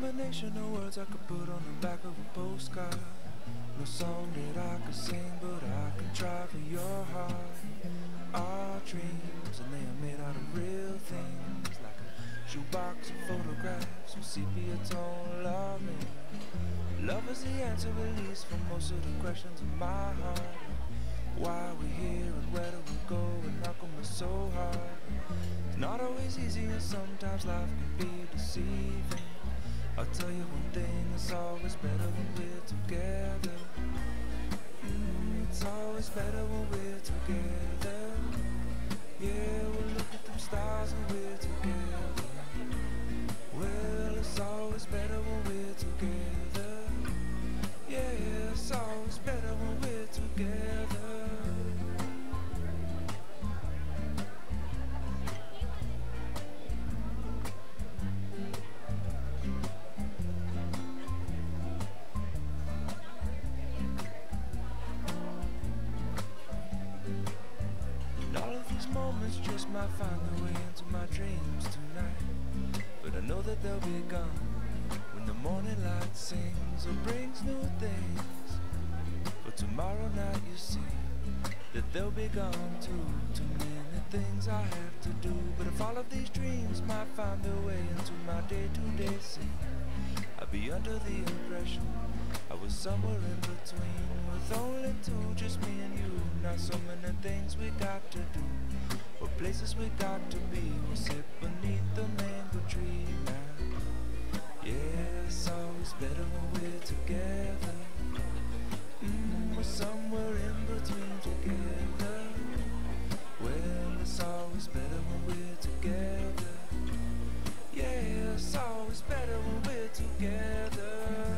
combination of words I could put on the back of a postcard. No song that I could sing, but I can try for your heart. Our dreams, and they are made out of real things, like a shoebox of photographs with sepia tone loving. Love is the answer, at least, for most of the questions in my heart. Why we're here and where do we go, and how come we're so hard? It's not always easy, and sometimes life can be deceiving. I'll tell you one thing, it's always better when we're together. It's always better when we're together. Yeah, we'll look at them stars and we're together. Well, it's always better when we're together. Yeah, it's always better when we're together. Moments just might find their way into my dreams tonight, but I know that they'll be gone when the morning light sings or brings new things. But tomorrow night you see that they'll be gone too. Too many things I have to do, but if all of these dreams might find their way into my day-to-day scene, I'd be under the impression I was somewhere in between, with only two, just me and you. Not so many things we got to do, or places we got to be. We'll sit beneath the mango tree now. Yeah, it's always better when we're together. We're somewhere in between together. Well, it's always better when we're together. Yeah, it's always better when we're together.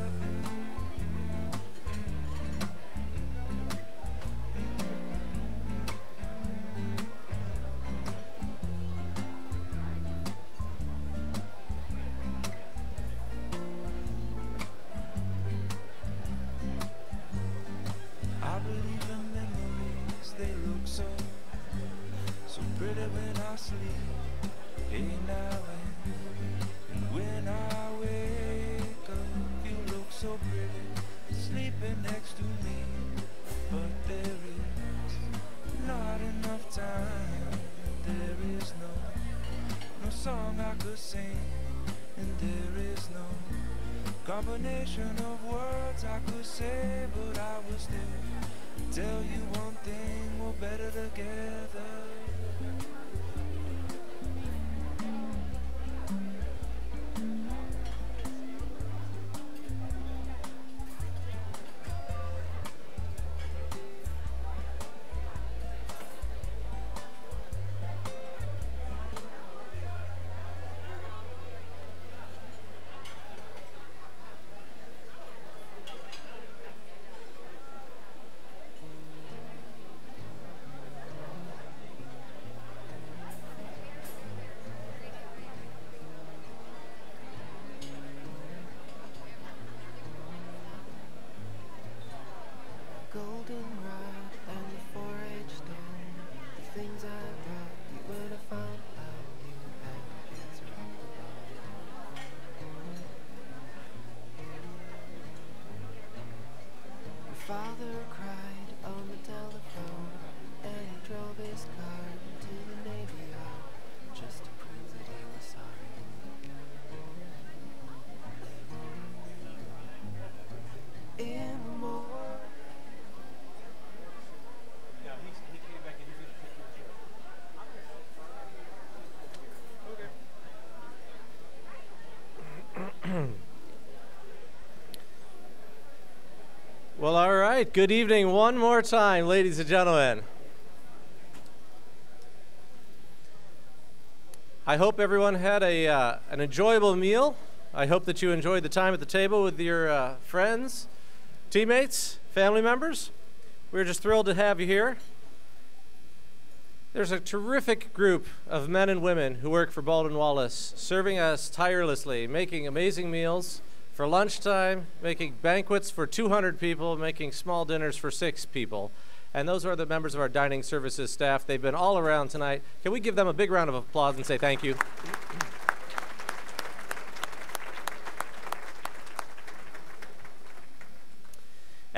Pretty when I sleep, hey now and when I wake up, you look so pretty, sleeping next to me. But there is not enough time, there is no song I could sing, and there is no combination of words I could say, but I will still tell you one thing, we're better together. Father cried on the telephone, and he drove his car to the Navy Yard just to prove that he was sorry. In the morning. Yeah, he came back and he's going to take your chair. Okay. Well, all right. Good evening one more time, ladies and gentlemen. I hope everyone had an enjoyable meal. I hope that you enjoyed the time at the table with your friends, teammates, family members. We're just thrilled to have you here. There's a terrific group of men and women who work for Baldwin Wallace, serving us tirelessly, making amazing meals for lunchtime, making banquets for 200 people, making small dinners for 6 people. And those are the members of our dining services staff. They've been all around tonight. Can we give them a big round of applause and say thank you?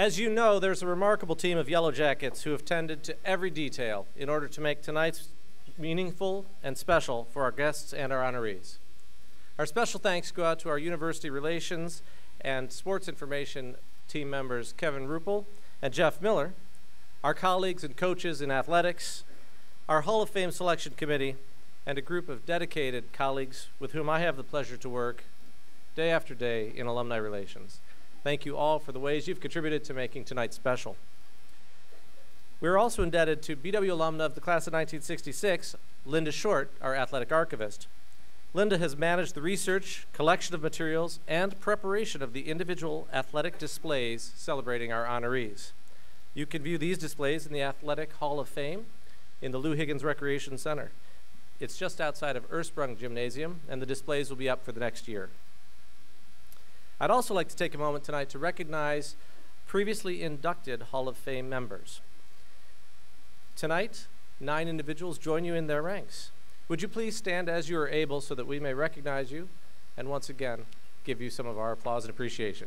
As you know, there's a remarkable team of Yellow Jackets who have tended to every detail in order to make tonight's meaningful and special for our guests and our honorees. Our special thanks go out to our University Relations and Sports Information team members Kevin Ruppel and Jeff Miller, our colleagues and coaches in athletics, our Hall of Fame Selection Committee, and a group of dedicated colleagues with whom I have the pleasure to work day after day in alumni relations. Thank you all for the ways you've contributed to making tonight special. We're also indebted to BW alumna of the class of 1966, Linda Short, our athletic archivist. Linda has managed the research, collection of materials, and preparation of the individual athletic displays celebrating our honorees. You can view these displays in the Athletic Hall of Fame in the Lou Higgins Recreation Center. It's just outside of Ursprung Gymnasium, and the displays will be up for the next year. I'd also like to take a moment tonight to recognize previously inducted Hall of Fame members. Tonight, 9 individuals join you in their ranks. Would you please stand as you are able so that we may recognize you and once again give you some of our applause and appreciation.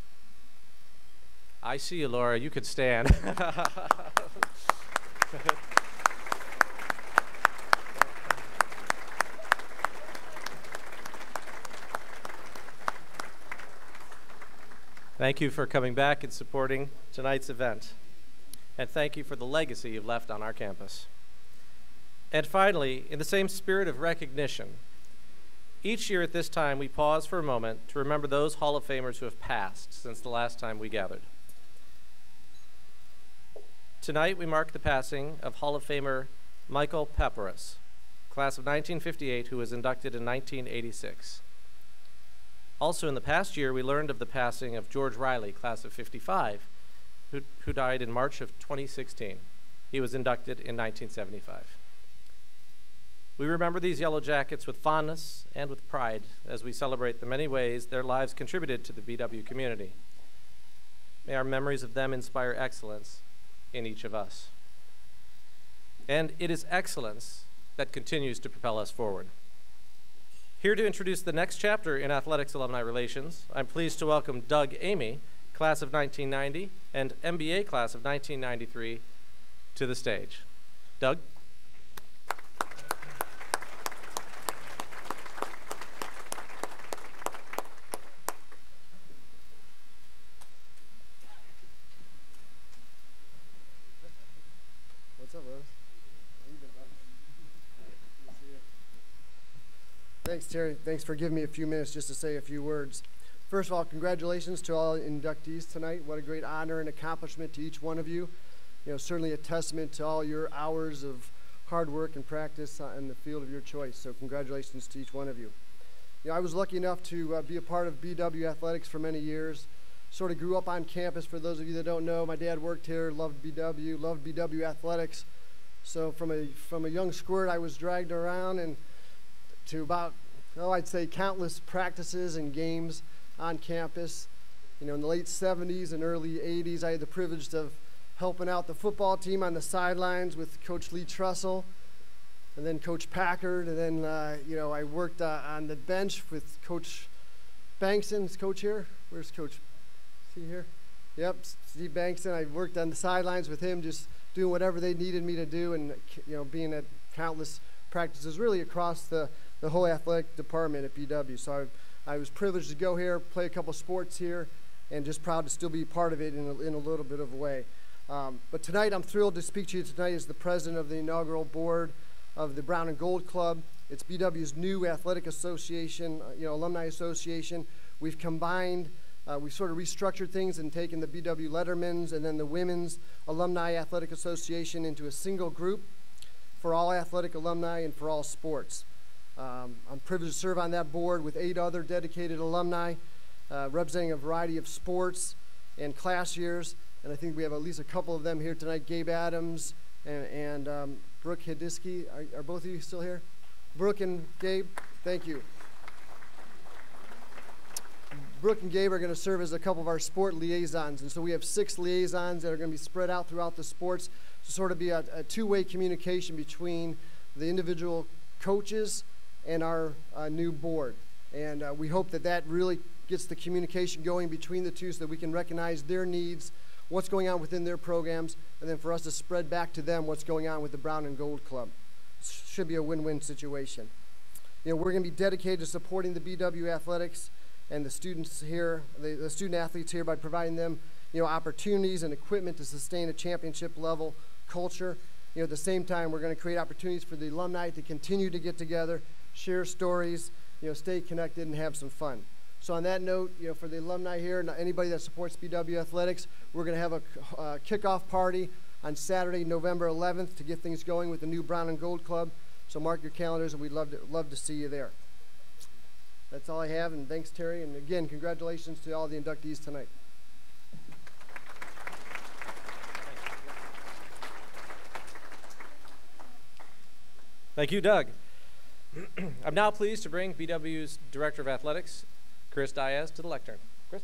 I see you, Laura. You could stand. Thank you for coming back and supporting tonight's event. And thank you for the legacy you've left on our campus. And finally, in the same spirit of recognition, each year at this time we pause for a moment to remember those Hall of Famers who have passed since the last time we gathered. Tonight we mark the passing of Hall of Famer Michael Paparas, class of 1958, who was inducted in 1986. Also in the past year, we learned of the passing of George Riley, class of 55, who died in March of 2016. He was inducted in 1975. We remember these Yellow Jackets with fondness and with pride as we celebrate the many ways their lives contributed to the BW community. May our memories of them inspire excellence in each of us. And it is excellence that continues to propel us forward. Here to introduce the next chapter in athletics alumni relations, I'm pleased to welcome Doug Amy, class of 1990, and MBA class of 1993, to the stage. Doug? What's up, Rose? How you been, bud? Good to see you. Thanks, Terry. Thanks for giving me a few minutes just to say a few words. First of all, congratulations to all inductees tonight. What a great honor and accomplishment to each one of you. You know, certainly a testament to all your hours of hard work and practice in the field of your choice. So congratulations to each one of you. You know, I was lucky enough to be a part of BW athletics for many years. Sort of grew up on campus. For those of you that don't know, my dad worked here, loved BW athletics. So from a young squirt, I was dragged around and to about, I'd say countless practices and games on campus. You know, in the late 70s and early 80s, I had the privilege of helping out the football team on the sidelines with Coach Lee Trussell and then Coach Packard. And then, you know, I worked on the bench with Coach Bankston. Is Coach here? Where's Coach? Is he here? Yep, Steve Bankston. I worked on the sidelines with him, just doing whatever they needed me to do, and, you know, being at countless practices really across the whole athletic department at BW. So I was privileged to go here, play a couple sports here, and just proud to still be part of it in a little bit of a way. But tonight, I'm thrilled to speak to you tonight as the president of the inaugural board of the Brown and Gold Club. It's BW's new athletic association, you know, alumni association. We've combined, we've sort of restructured things and taken the BW Lettermans and then the Women's Alumni Athletic Association into a single group for all athletic alumni and for all sports. I'm privileged to serve on that board with 8 other dedicated alumni, representing a variety of sports and class years. And I think we have at least a couple of them here tonight, Gabe Adams and Brooke Hidisky. Are both of you still here? Brooke and Gabe, thank you. Brooke and Gabe are going to serve as a couple of our sport liaisons. And so we have 6 liaisons that are going to be spread out throughout the sports to sort of be a two-way communication between the individual coaches and our new board. And we hope that that really gets the communication going between the two so that we can recognize their needs what's going on within their programs, and then for us to spread back to them what's going on with the Brown and Gold Club. Should be a win-win situation. You know, we're going to be dedicated to supporting the BW athletics and the students here, the student athletes here, by providing them, you know, opportunities and equipment to sustain a championship level culture. You know, at the same time, we're going to create opportunities for the alumni to continue to get together, share stories, you know, stay connected and have some fun. So on that note, you know, for the alumni here, and anybody that supports BW Athletics, we're going to have a kickoff party on Saturday, November 11th to get things going with the new Brown and Gold Club. So mark your calendars, and we'd love to see you there. That's all I have, and thanks, Terry. And again, congratulations to all the inductees tonight. Thank you, Doug. I'm now pleased to bring BW's Director of Athletics, Chris Diaz, to the lectern. Chris?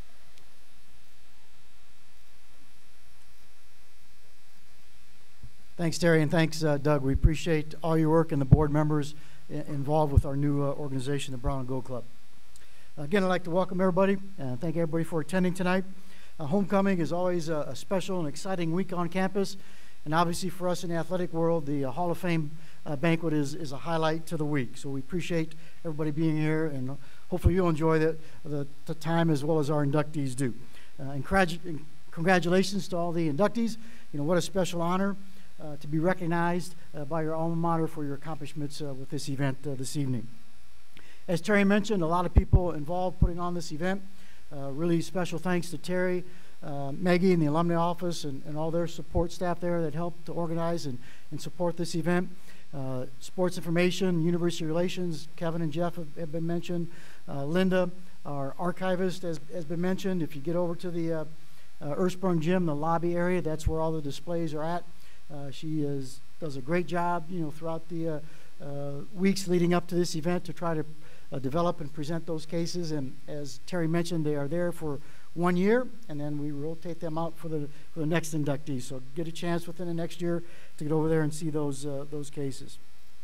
Thanks, Terry, and thanks, Doug. We appreciate all your work and the board members involved with our new organization, the Brown and Gold Club. Again, I'd like to welcome everybody and thank everybody for attending tonight. Homecoming is always a special and exciting week on campus, and obviously for us in the athletic world, the Hall of Fame banquet is a highlight to the week. So we appreciate everybody being here, and hopefully you'll enjoy the time as well as our inductees do. And congratulations to all the inductees. You know, what a special honor to be recognized by your alma mater for your accomplishments with this event this evening. As Terry mentioned, a lot of people involved putting on this event. Really special thanks to Terry, Maggie and the alumni office and all their support staff there that helped to organize and support this event. Sports information, university relations, Kevin and Jeff have been mentioned. Linda, our archivist, has been mentioned. If you get over to the Earthsprung Gym, the lobby area, that's where all the displays are at. She does a great job, you know, throughout the weeks leading up to this event to try to develop and present those cases. And as Terry mentioned, they are there for 1 year, and then we rotate them out for the next inductees. So get a chance within the next year to get over there and see those cases.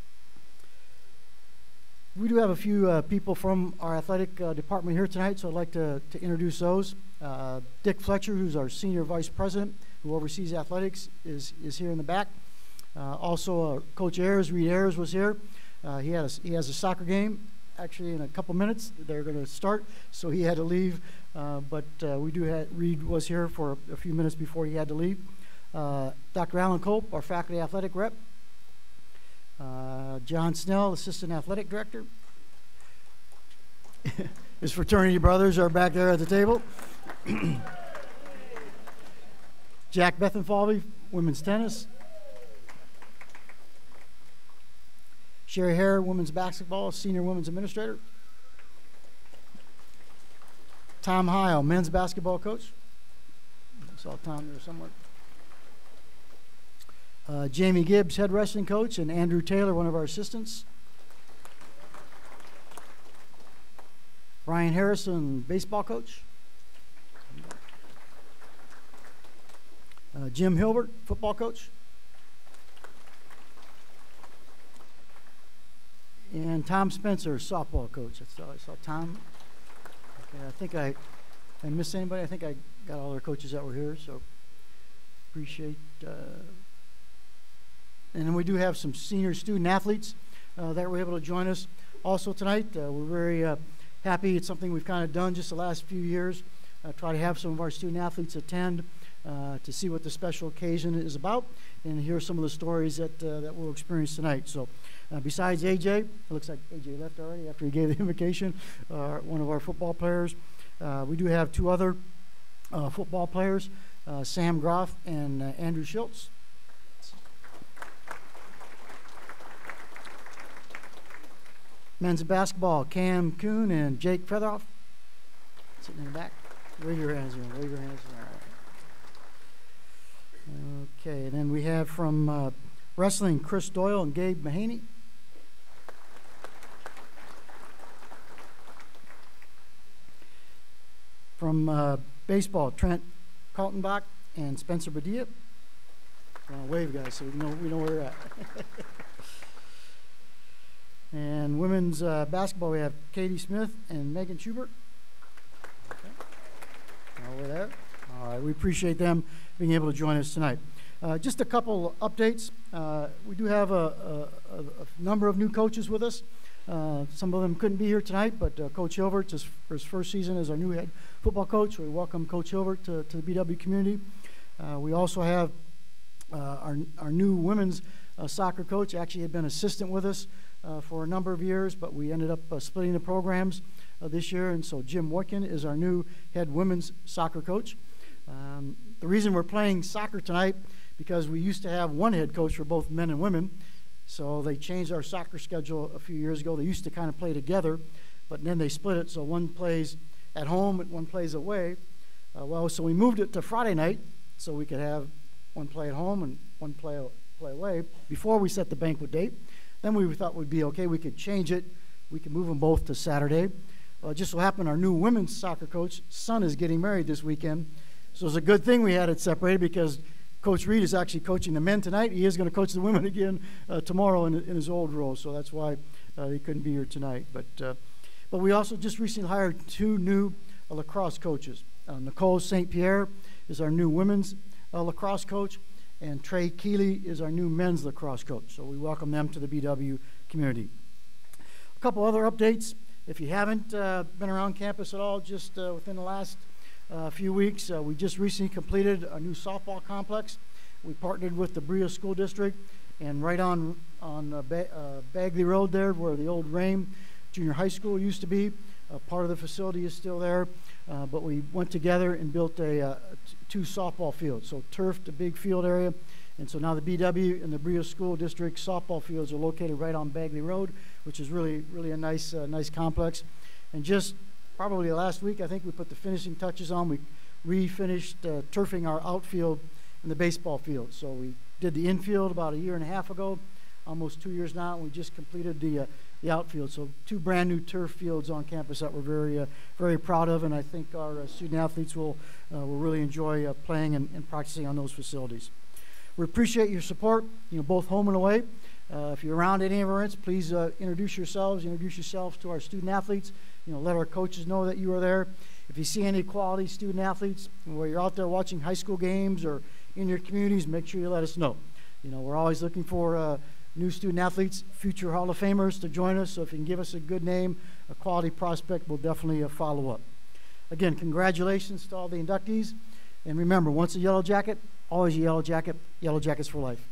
We do have a few people from our athletic department here tonight, so I'd like to introduce those. Dick Fletcher, who's our senior vice president, who oversees athletics, is here in the back. Also, Coach Ayers, Reed Ayers, was here. He has a soccer game. Actually, in a couple minutes, they're going to start, so he had to leave. But Reed was here for a few minutes before he had to leave. Dr. Alan Cope, our faculty athletic rep. John Snell, assistant athletic director. His fraternity brothers are back there at the table. Jack Bethenfalvey, women's tennis. Sherry Hare, women's basketball, senior women's administrator. Tom Heil, men's basketball coach. I saw Tom there somewhere. Jamie Gibbs, head wrestling coach, and Andrew Taylor, one of our assistants. Brian Harrison, baseball coach. Jim Hilbert, football coach. And Tom Spencer, softball coach. I saw Tom. Okay, I think I missed anybody. I think I got all our coaches that were here, so appreciate. And then we do have some senior student athletes that were able to join us also tonight. We're very happy. It's something we've kind of done just the last few years. Try to have some of our student athletes attend to see what the special occasion is about and hear some of the stories that we'll experience tonight. So besides AJ, it looks like AJ left already after he gave the invocation, one of our football players. We do have two other football players, Sam Groff and Andrew Schultz. Men's basketball, Cam Kuhn and Jake Featheroff. Sitting in the back. Wave your hands in. Wave your hands in. All right. Okay, and then we have from wrestling, Chris Doyle and Gabe Mahaney. From baseball, Trent Kaltenbach and Spencer Badia. Wave, guys, so we know where you're at. And women's basketball, we have Katie Smith and Megan Schubert. Okay. Over there. All We appreciate them being able to join us tonight. Just a couple updates. We do have a number of new coaches with us. Some of them couldn't be here tonight, but Coach Hilbert, for his first season as our new head football coach, we welcome Coach Hilbert to the BW community. We also have our new women's soccer coach. Actually had been assistant with us for a number of years, but we ended up splitting the programs this year, and so Jim Woykin is our new head women's soccer coach. The reason we're playing soccer tonight, because we used to have one head coach for both men and women, so they changed our soccer schedule a few years ago. They used to kind of play together, but then they split it, so one plays at home and one plays away. So we moved it to Friday night so we could have one play at home and one play away before we set the banquet date. Then we thought we'd be okay. We could change it. We could move them both to Saturday. It just so happened our new women's soccer coach, son, is getting married this weekend. So it's a good thing we had it separated, because Coach Reed is actually coaching the men tonight. He is going to coach the women again tomorrow in his old role. So that's why he couldn't be here tonight. But we also just recently hired 2 new lacrosse coaches. Nicole St. Pierre is our new women's lacrosse coach, and Trey Keeley is our new men's lacrosse coach. So we welcome them to the BW community. A couple other updates. If you haven't been around campus at all, just within the last few weeks, we just recently completed a new softball complex. We partnered with the Brea School District, and right on Bagley Road there, where the old Rame Junior High School used to be, part of the facility is still there, but we went together and built 2 softball fields. So turfed a big field area, and so now the BW and the Brea School District softball fields are located right on Bagley Road, which is really a nice complex. And just probably last week, I think we put the finishing touches on. We refinished turfing our outfield in the baseball field. So we did the infield about 1.5 years ago, almost 2 years now, and we just completed the outfield. So 2 brand new turf fields on campus that we're very proud of, and I think our student athletes will really enjoy playing and practicing on those facilities. We appreciate your support, both home and away. If you're around any of our events, please introduce yourselves to our student athletes. Let our coaches know that you are there. If you see any quality student athletes, where you're out there watching high school games or in your communities, make sure you let us know. We're always looking for new student athletes, future Hall of Famers to join us. So if you can give us a good name, a quality prospect, we'll definitely follow up. Again, congratulations to all the inductees. And remember, once a Yellow Jacket, always a Yellow Jacket. Yellow Jackets for life.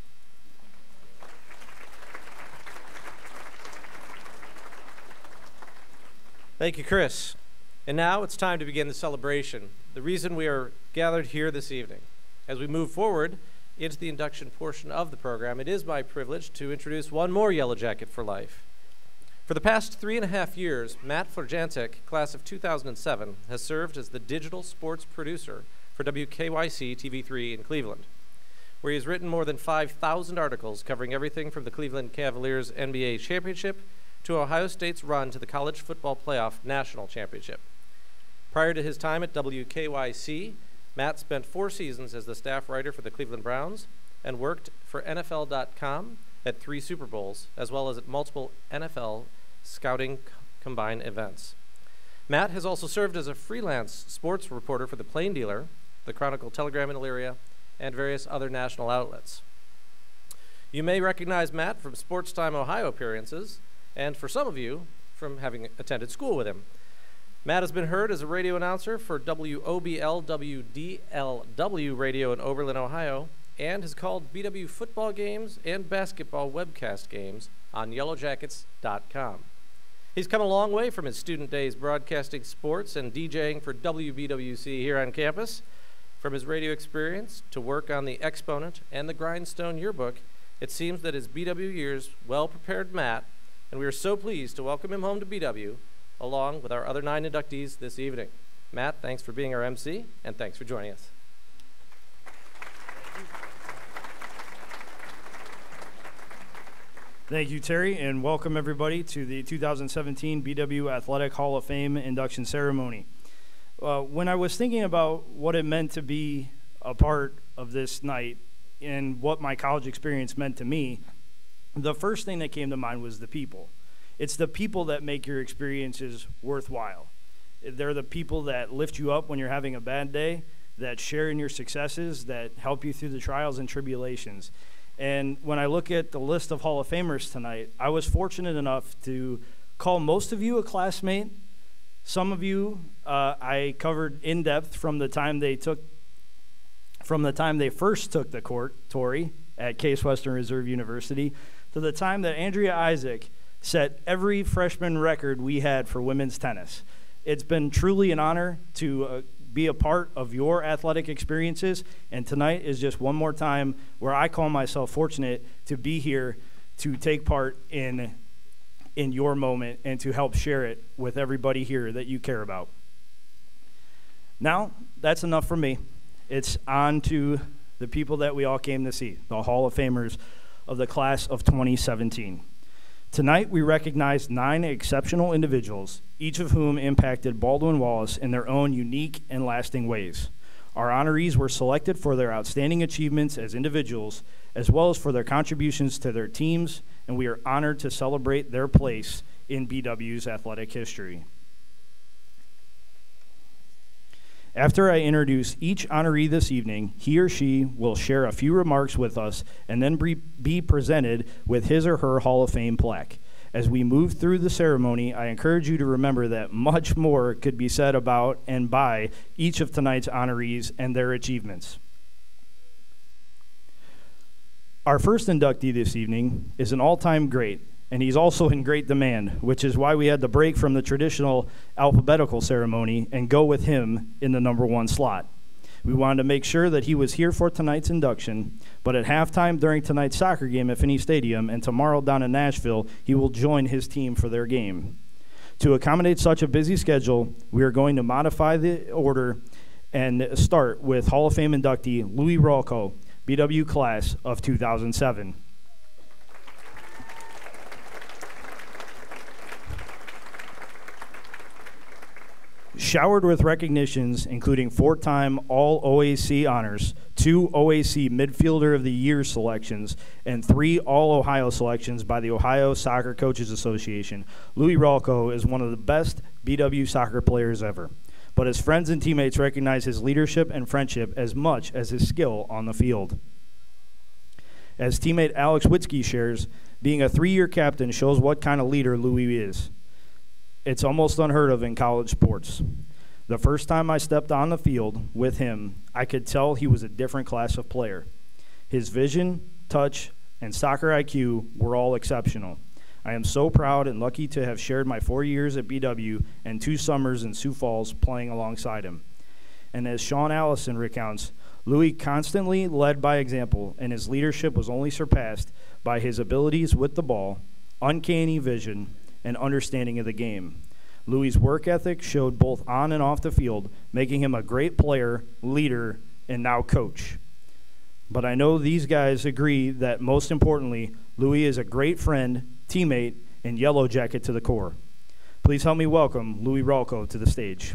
Thank you, Chris. And now it's time to begin the celebration, the reason we are gathered here this evening. As we move forward into the induction portion of the program, it is my privilege to introduce one more Yellow Jacket for life. For the past 3.5 years, Matt Florjancic, class of 2007, has served as the digital sports producer for WKYC TV3 in Cleveland, where he has written more than 5,000 articles covering everything from the Cleveland Cavaliers NBA championship to Ohio State's run to the College Football Playoff National Championship. Prior to his time at WKYC, Matt spent 4 seasons as the staff writer for the Cleveland Browns and worked for NFL.com at 3 Super Bowls, as well as at multiple NFL scouting combine events. Matt has also served as a freelance sports reporter for the Plain Dealer, the Chronicle Telegram in Elyria, and various other national outlets. You may recognize Matt from Sports Time Ohio appearances, and for some of you, from having attended school with him. Matt has been heard as a radio announcer for WOBL WDLW Radio in Oberlin, Ohio, and has called BW football games and basketball webcast games on yellowjackets.com. He's come a long way from his student days broadcasting sports and DJing for WBWC here on campus. From his radio experience to work on the Exponent and the Grindstone Yearbook, it seems that his BW years well prepared Matt, and we are so pleased to welcome him home to BW, along with our other 9 inductees this evening. Matt, thanks for being our MC, and thanks for joining us. Thank you, Terry, and welcome everybody to the 2017 BW Athletic Hall of Fame induction ceremony. When I was thinking about what it meant to be a part of this night and what my college experience meant to me, the first thing that came to mind was the people. It's the people that make your experiences worthwhile. They're the people that lift you up when you're having a bad day. that share in your successes, that help you through the trials and tribulations. And when I look at the list of Hall of Famers tonight, I was fortunate enough to call most of you a classmate. Some of you I covered in depth from the time they first took the court, Tori, at Case Western Reserve University, to the time that Andrea Isaac set every freshman record we had for women's tennis. It's been truly an honor to be a part of your athletic experiences, and tonight is just one more time where I call myself fortunate to be here to take part in your moment and to help share it with everybody here that you care about. Now, that's enough for me. It's on to the people that we all came to see, the Hall of Famers of the class of 2017. Tonight, we recognize 9 exceptional individuals, each of whom impacted Baldwin-Wallace in their own unique and lasting ways. Our honorees were selected for their outstanding achievements as individuals, as well as for their contributions to their teams, and we are honored to celebrate their place in BW's athletic history. After I introduce each honoree this evening, he or she will share a few remarks with us and then be presented with his or her Hall of Fame plaque. As we move through the ceremony, I encourage you to remember that much more could be said about and by each of tonight's honorees and their achievements. Our first inductee this evening is an all-time great, and he's also in great demand, which is why we had to break from the traditional alphabetical ceremony and go with him in the number 1 slot. We wanted to make sure that he was here for tonight's induction, but at halftime during tonight's soccer game at Finney Stadium and tomorrow down in Nashville, he will join his team for their game. To accommodate such a busy schedule, we are going to modify the order and start with Hall of Fame inductee Louie Rolko, BW class of 2007. Showered with recognitions, including 4-time All-OAC honors, 2 OAC Midfielder of the Year selections, and 3 All-Ohio selections by the Ohio Soccer Coaches Association, Louie Rolko is one of the best BW soccer players ever. But his friends and teammates recognize his leadership and friendship as much as his skill on the field. As teammate Alex Witzke shares, being a 3-year captain shows what kind of leader Louie is. It's almost unheard of in college sports. The first time I stepped on the field with him, I could tell he was a different class of player. His vision, touch, and soccer IQ were all exceptional. I am so proud and lucky to have shared my 4 years at BW and 2 summers in Sioux Falls playing alongside him. And as Sean Allison recounts, Louie constantly led by example, and his leadership was only surpassed by his abilities with the ball, uncanny vision, and understanding of the game. Louie's work ethic showed both on and off the field, making him a great player, leader, and now coach. But I know these guys agree that most importantly, Louie is a great friend, teammate, and yellow jacket to the core. Please help me welcome Louie Rolko to the stage.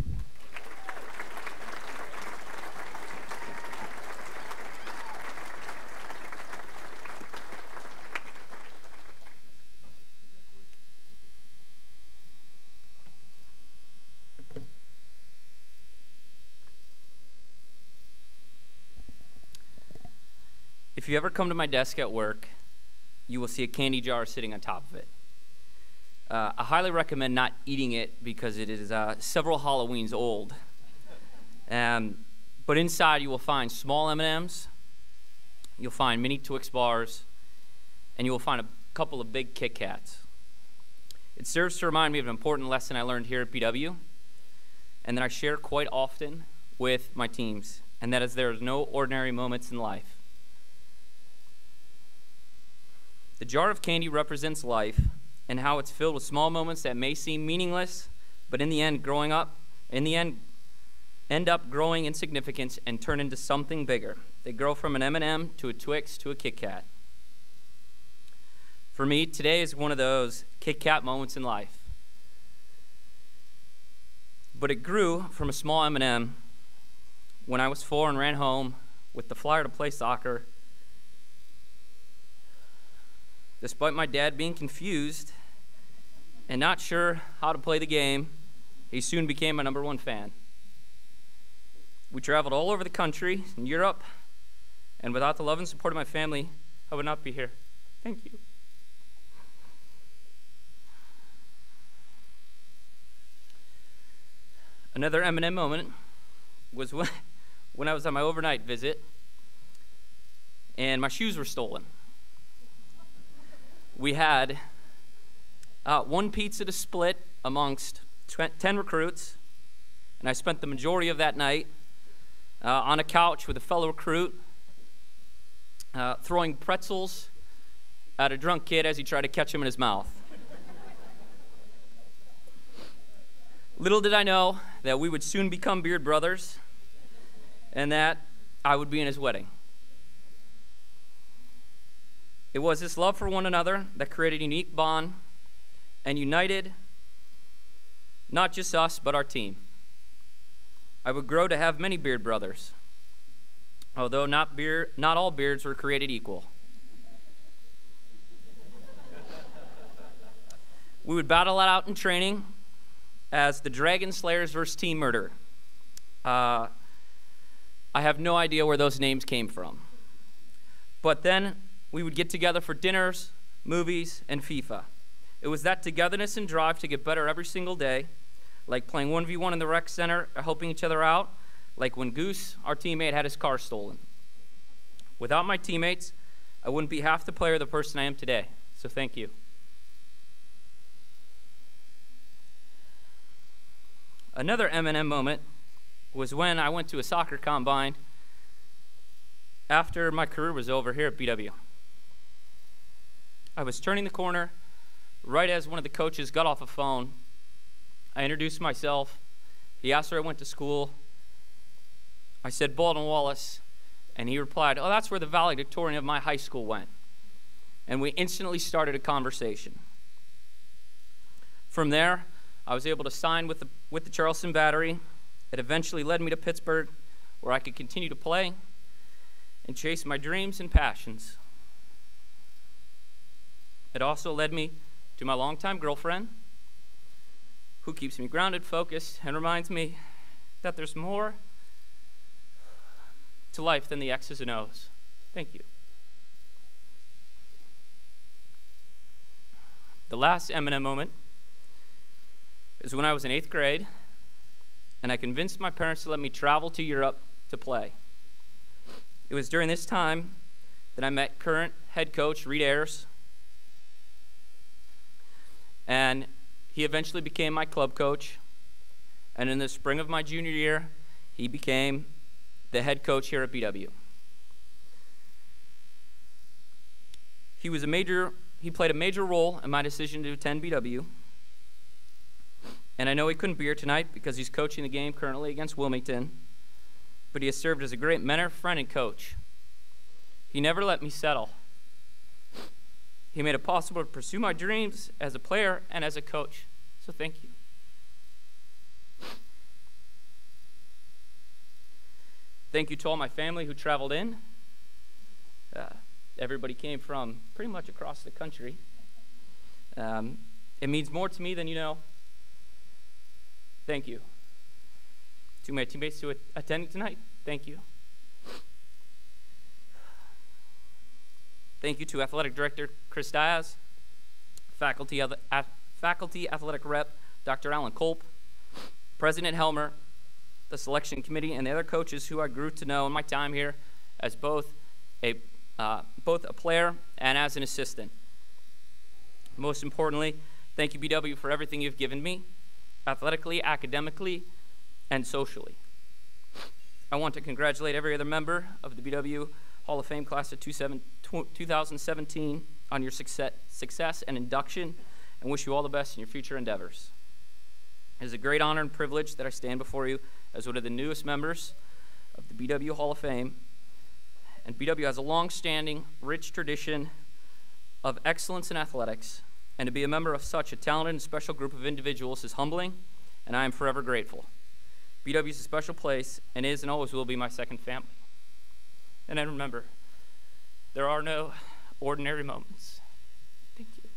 If you ever come to my desk at work, you will see a candy jar sitting on top of it. I highly recommend not eating it because it is several Halloweens old. But inside you will find small M&Ms, you'll find mini Twix bars, and you will find a couple of big Kit Kats. It serves to remind me of an important lesson I learned here at BW, and that I share quite often with my teams, and that is there is no ordinary moments in life. The jar of candy represents life and how it's filled with small moments that may seem meaningless, but in the end, end up growing in significance and turn into something bigger. They grow from an M&M to a Twix to a Kit Kat. For me, today is one of those Kit Kat moments in life. But it grew from a small M&M when I was 4 and ran home with the flyer to play soccer. Despite my dad being confused and not sure how to play the game, he soon became my #1 fan. We traveled all over the country, in Europe, and without the love and support of my family, I would not be here. Thank you. Another M&M moment was when I was on my overnight visit, and my shoes were stolen. We had one pizza to split amongst 10 recruits, and I spent the majority of that night on a couch with a fellow recruit, throwing pretzels at a drunk kid as he tried to catch him in his mouth. Little did I know that we would soon become beard brothers and that I would be in his wedding. It was this love for one another that created a unique bond and united not just us, but our team. I would grow to have many beard brothers, although not all beards were created equal. We would battle it out in training as the Dragon Slayers versus Team Murder. I have no idea where those names came from. But then we would get together for dinners, movies, and FIFA. It was that togetherness and drive to get better every single day, like playing 1v1 in the rec center or helping each other out, like when Goose, our teammate, had his car stolen. Without my teammates, I wouldn't be half the player or the person I am today, so thank you. Another M&M moment was when I went to a soccer combine after my career was over here at BW. I was turning the corner right as one of the coaches got off a phone. I introduced myself. He asked where I went to school. I said Baldwin-Wallace, and he replied, "Oh, that's where the valedictorian of my high school went." And we instantly started a conversation. From there, I was able to sign with the Charleston Battery. It eventually led me to Pittsburgh, where I could continue to play and chase my dreams and passions. It also led me to my longtime girlfriend, who keeps me grounded, focused, and reminds me that there's more to life than the X's and O's. Thank you. The last M&M moment is when I was in 8th grade, and I convinced my parents to let me travel to Europe to play. It was during this time that I met current head coach Reed Ayers, and he eventually became my club coach, and in the spring of my junior year, he became the head coach here at BW. He played a major role in my decision to attend BW, and I know he couldn't be here tonight because he's coaching the game currently against Wilmington, but he has served as a great mentor, friend, and coach. He never let me settle. He made it possible to pursue my dreams as a player and as a coach, so thank you. Thank you to all my family who traveled in. Everybody came from pretty much across the country. It means more to me than you know. Thank you. To my teammates who are attending tonight, thank you. Thank you to Athletic Director Chris Diaz, Faculty Athletic Rep Dr. Alan Kolp, President Helmer, the selection committee, and the other coaches who I grew to know in my time here as both a player and as an assistant. Most importantly, thank you, BW, for everything you've given me, athletically, academically, and socially. I want to congratulate every other member of the BW Hall of Fame class of 2017 on your success and induction, and wish you all the best in your future endeavors. It is a great honor and privilege that I stand before you as one of the newest members of the BW Hall of Fame. And BW has a long-standing, rich tradition of excellence in athletics, and to be a member of such a talented and special group of individuals is humbling, and I am forever grateful. BW is a special place and is and always will be my second family. And then remember, there are no ordinary moments. Thank you.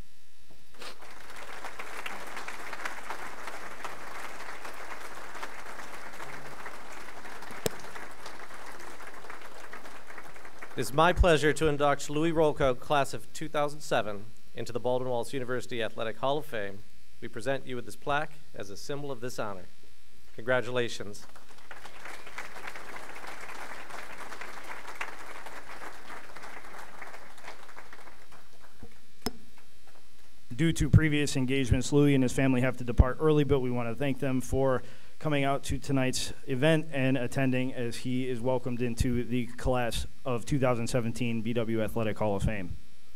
It is my pleasure to induct Louie Rolko, class of 2007, into the Baldwin-Wallace University Athletic Hall of Fame. We present you with this plaque as a symbol of this honor. Congratulations. Due to previous engagements, Louie and his family have to depart early, but we want to thank them for coming out to tonight's event and attending as he is welcomed into the class of 2017 BW Athletic Hall of Fame.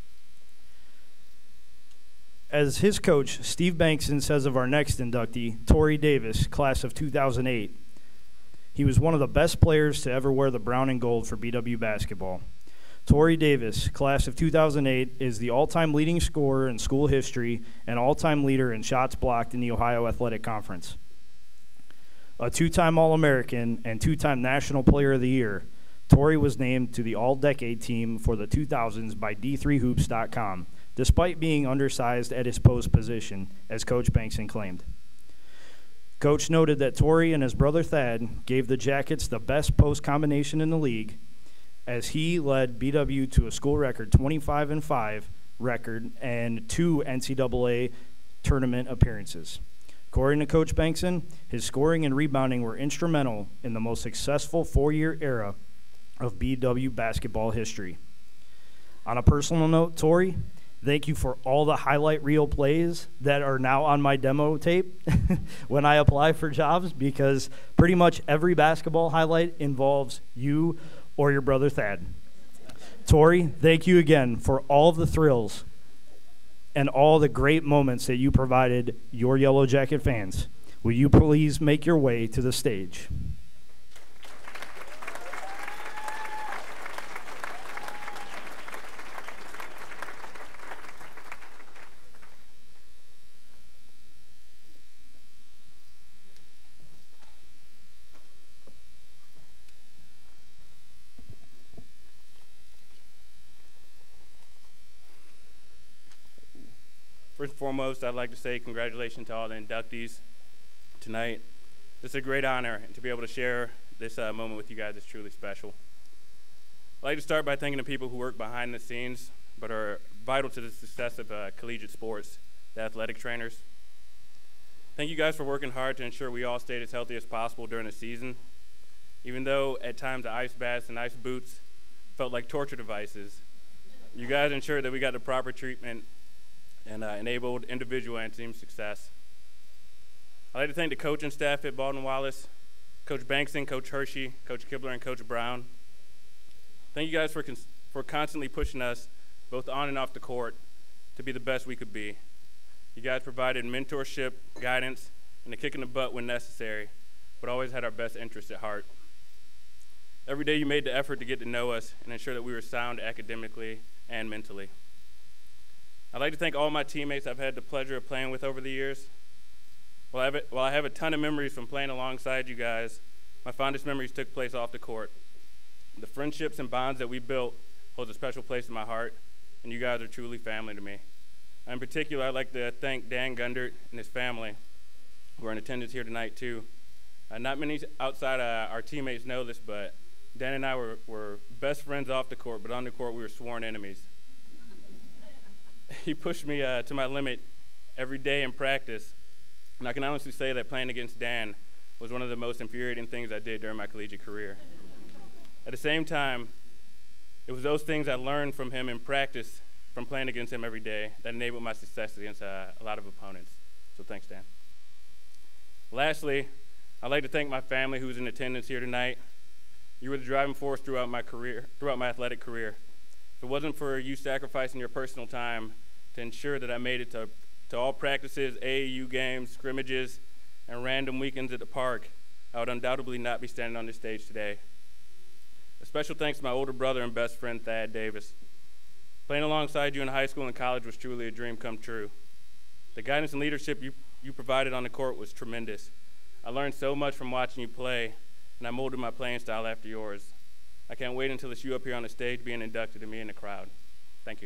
As his coach, Steve Bankson, says of our next inductee, Tori Davis, class of 2008, he was one of the best players to ever wear the brown and gold for BW basketball. Tori Davis, class of 2008, is the all-time leading scorer in school history and all-time leader in shots blocked in the Ohio Athletic Conference. A two-time All-American and two-time National Player of the Year, Tori was named to the All-Decade team for the 2000s by D3Hoops.com, despite being undersized at his post position, as Coach Bankson claimed. Coach noted that Tori and his brother Thad gave the Jackets the best post combination in the league, as he led BW to a school record 25-5 record and 2 NCAA tournament appearances. According to Coach Bankson, his scoring and rebounding were instrumental in the most successful 4-year era of BW basketball history. On a personal note, Tori, thank you for all the highlight reel plays that are now on my demo tape when I apply for jobs, because pretty much every basketball highlight involves you or your brother Thad. Tori, thank you again for all of the thrills and all the great moments that you provided your Yellow Jacket fans. Will you please make your way to the stage? First and foremost, I'd like to say congratulations to all the inductees tonight. This is a great honor, and to be able to share this moment with you guys is truly special. I'd like to start by thanking the people who work behind the scenes but are vital to the success of collegiate sports, the athletic trainers. Thank you guys for working hard to ensure we all stayed as healthy as possible during the season, even though at times the ice baths and ice boots felt like torture devices. You guys ensured that we got the proper treatment and enabled individual and team success. I'd like to thank the coaching staff at Baldwin-Wallace, Coach Bankson, Coach Hershey, Coach Kibler, and Coach Brown. Thank you guys for constantly pushing us, both on and off the court, to be the best we could be. You guys provided mentorship, guidance, and a kick in the butt when necessary, but always had our best interests at heart. Every day you made the effort to get to know us and ensure that we were sound academically and mentally. I'd like to thank all my teammates I've had the pleasure of playing with over the years. While I have a ton of memories from playing alongside you guys, my fondest memories took place off the court. The friendships and bonds that we built hold a special place in my heart, and you guys are truly family to me. In particular, I'd like to thank Dan Gundert and his family, who are in attendance here tonight too. Not many outside our teammates know this, but Dan and I were best friends off the court, but on the court we were sworn enemies. He pushed me to my limit every day in practice, and I can honestly say that playing against Dan was one of the most infuriating things I did during my collegiate career. At the same time, it was those things I learned from him in practice from playing against him every day that enabled my success against a lot of opponents. So thanks, Dan. Lastly, I'd like to thank my family who's in attendance here tonight. You were the driving force throughout my athletic career. If it wasn't for you sacrificing your personal time to ensure that I made it to all practices, AAU games, scrimmages, and random weekends at the park, I would undoubtedly not be standing on this stage today. A special thanks to my older brother and best friend, Thad Davis. Playing alongside you in high school and college was truly a dream come true. The guidance and leadership you provided on the court was tremendous. I learned so much from watching you play, and I molded my playing style after yours. I can't wait until it's you up here on the stage being inducted and me in the crowd. Thank you.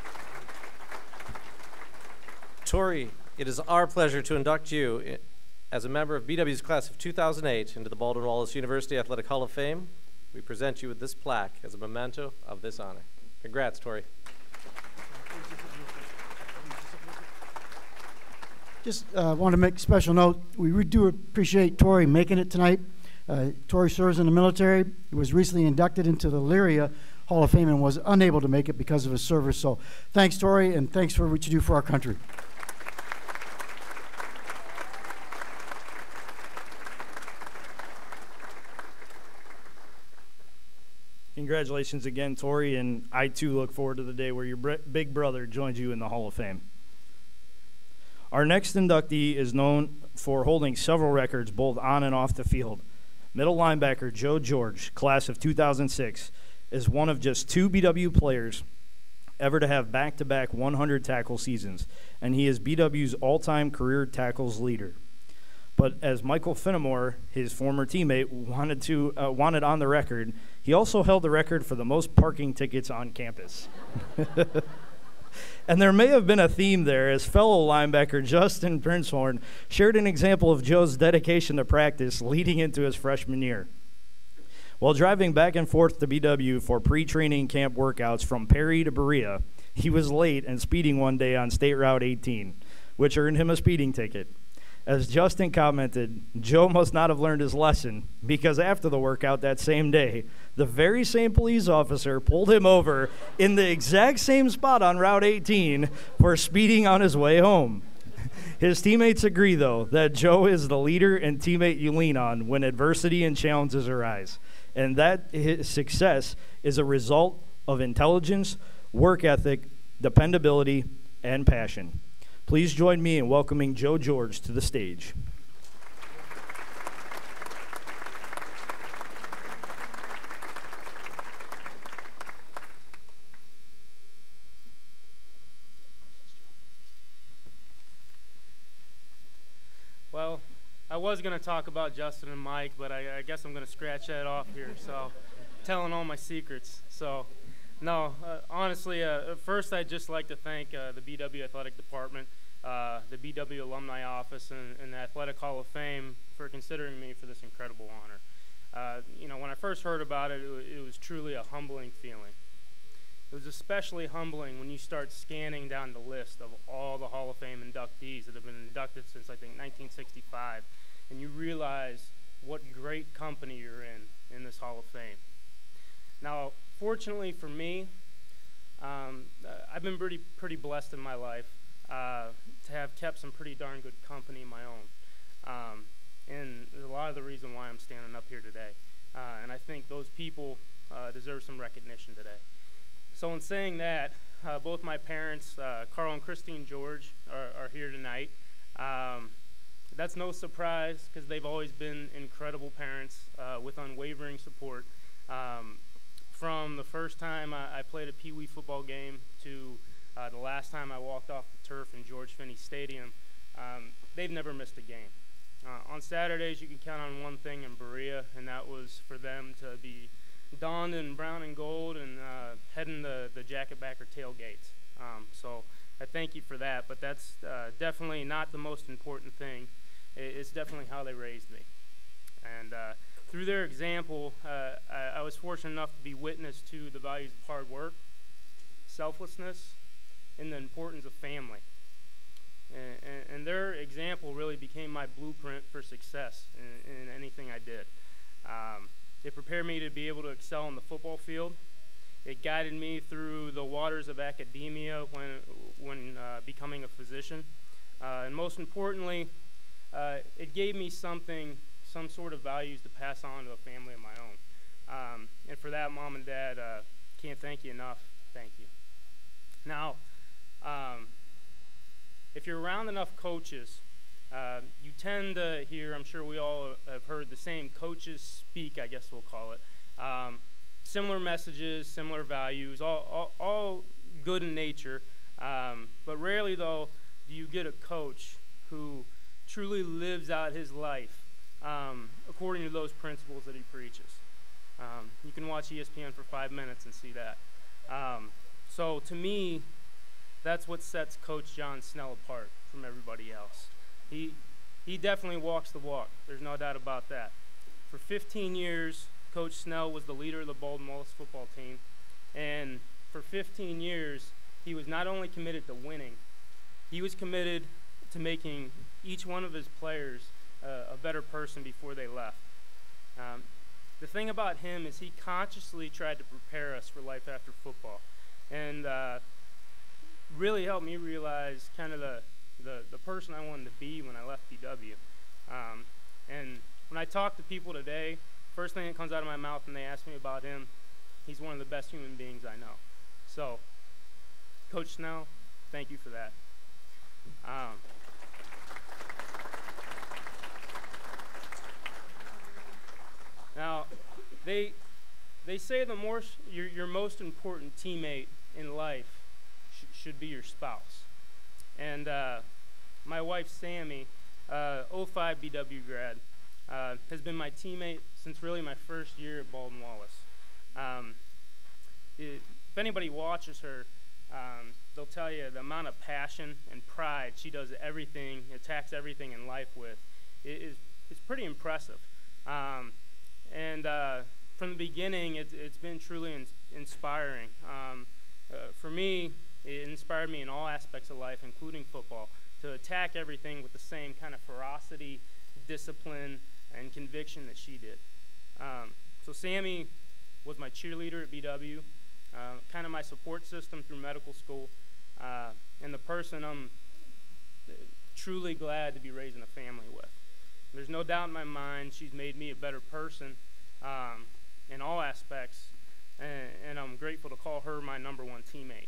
Tori, it is our pleasure to induct you As a member of BW's class of 2008 into the Baldwin-Wallace University Athletic Hall of Fame, we present you with this plaque as a memento of this honor. Congrats, Tori. Just want to make a special note. We do appreciate Tori making it tonight. Tori serves in the military. He was recently inducted into the Lyria Hall of Fame and was unable to make it because of his service. So thanks, Tori, and thanks for what you do for our country. Congratulations again, Tori, and I too look forward to the day where your big brother joins you in the Hall of Fame. Our next inductee is known for holding several records both on and off the field. Middle linebacker Joe George, class of 2006, is one of just 2 BW players ever to have back-to-back 100 tackle seasons, and he is BW's all-time career tackles leader. But as Michael Finnemore, his former teammate, wanted on the record, he also held the record for the most parking tickets on campus. And there may have been a theme there, as fellow linebacker Justin Princehorn shared an example of Joe's dedication to practice leading into his freshman year. While driving back and forth to BW for pre-training camp workouts from Perry to Berea, he was late and speeding one day on State Route 18, which earned him a speeding ticket. As Justin commented, Joe must not have learned his lesson, because after the workout that same day, the very same police officer pulled him over in the exact same spot on Route 18 for speeding on his way home. His teammates agree, though, that Joe is the leader and teammate you lean on when adversity and challenges arise, and that his success is a result of intelligence, work ethic, dependability, and passion. Please join me in welcoming Joe George to the stage. Well, I was going to talk about Justin and Mike, but I guess I'm going to scratch that off here, so telling all my secrets. So, no, honestly, first I'd just like to thank the BW Athletic Department, the BW Alumni Office, and the Athletic Hall of Fame for considering me for this incredible honor. You know, when I first heard about it, it was truly a humbling feeling. It was especially humbling when you start scanning down the list of all the Hall of Fame inductees that have been inducted since, I think, 1965, and you realize what great company you're in this Hall of Fame. Now, fortunately for me, I've been pretty blessed in my life to have kept some pretty darn good company of my own. And there's a lot of the reason why I'm standing up here today. And I think those people deserve some recognition today. So in saying that, both my parents, Carl and Christine George, are here tonight. That's no surprise, because they've always been incredible parents with unwavering support. From the first time I played a Pee Wee football game to the last time I walked off the turf in George Finney Stadium, they've never missed a game. On Saturdays, you can count on one thing in Berea, and that was for them to be donned in brown and gold and heading the jacketbacker tailgates. So I thank you for that, but that's definitely not the most important thing. It's definitely how they raised me. And through their example, I was fortunate enough to be witness to the values of hard work, selflessness, and the importance of family. And their example really became my blueprint for success in anything I did. It prepared me to be able to excel on the football field. It guided me through the waters of academia when becoming a physician. And most importantly, it gave me some sort of values to pass on to a family of my own. And for that, Mom and Dad, can't thank you enough. Thank you. Now, if you're around enough coaches, you tend to hear, I'm sure we all have heard the same coaches speak, I guess we'll call it. Similar messages, similar values, all good in nature. But rarely, though, do you get a coach who truly lives out his life according to those principles that he preaches. You can watch ESPN for 5 minutes and see that. So to me, that's what sets Coach John Snell apart from everybody else. he definitely walks the walk. There's no doubt about that. For 15 years, Coach Snell was the leader of the Baldwin Wallace football team. And for 15 years, he was not only committed to winning, he was committed to making each one of his players a better person before they left. The thing about him is he consciously tried to prepare us for life after football, and really helped me realize kind of the person I wanted to be when I left BW. And when I talk to people today, first thing that comes out of my mouth when they ask me about him, he's one of the best human beings I know. So, Coach Snell, thank you for that. Now, they say your most important teammate in life should be your spouse. And my wife, Sammy, 05 BW grad, has been my teammate since really my first year at Baldwin Wallace. If anybody watches her, they'll tell you the amount of passion and pride she does everything, attacks everything in life with. It's pretty impressive. And from the beginning, it's been truly inspiring. For me, it inspired me in all aspects of life, including football, to attack everything with the same kind of ferocity, discipline, and conviction that she did. So Sammy was my cheerleader at BW, kind of my support system through medical school, and the person I'm truly glad to be raising a family with. There's no doubt in my mind she's made me a better person in all aspects, and I'm grateful to call her my #1 teammate.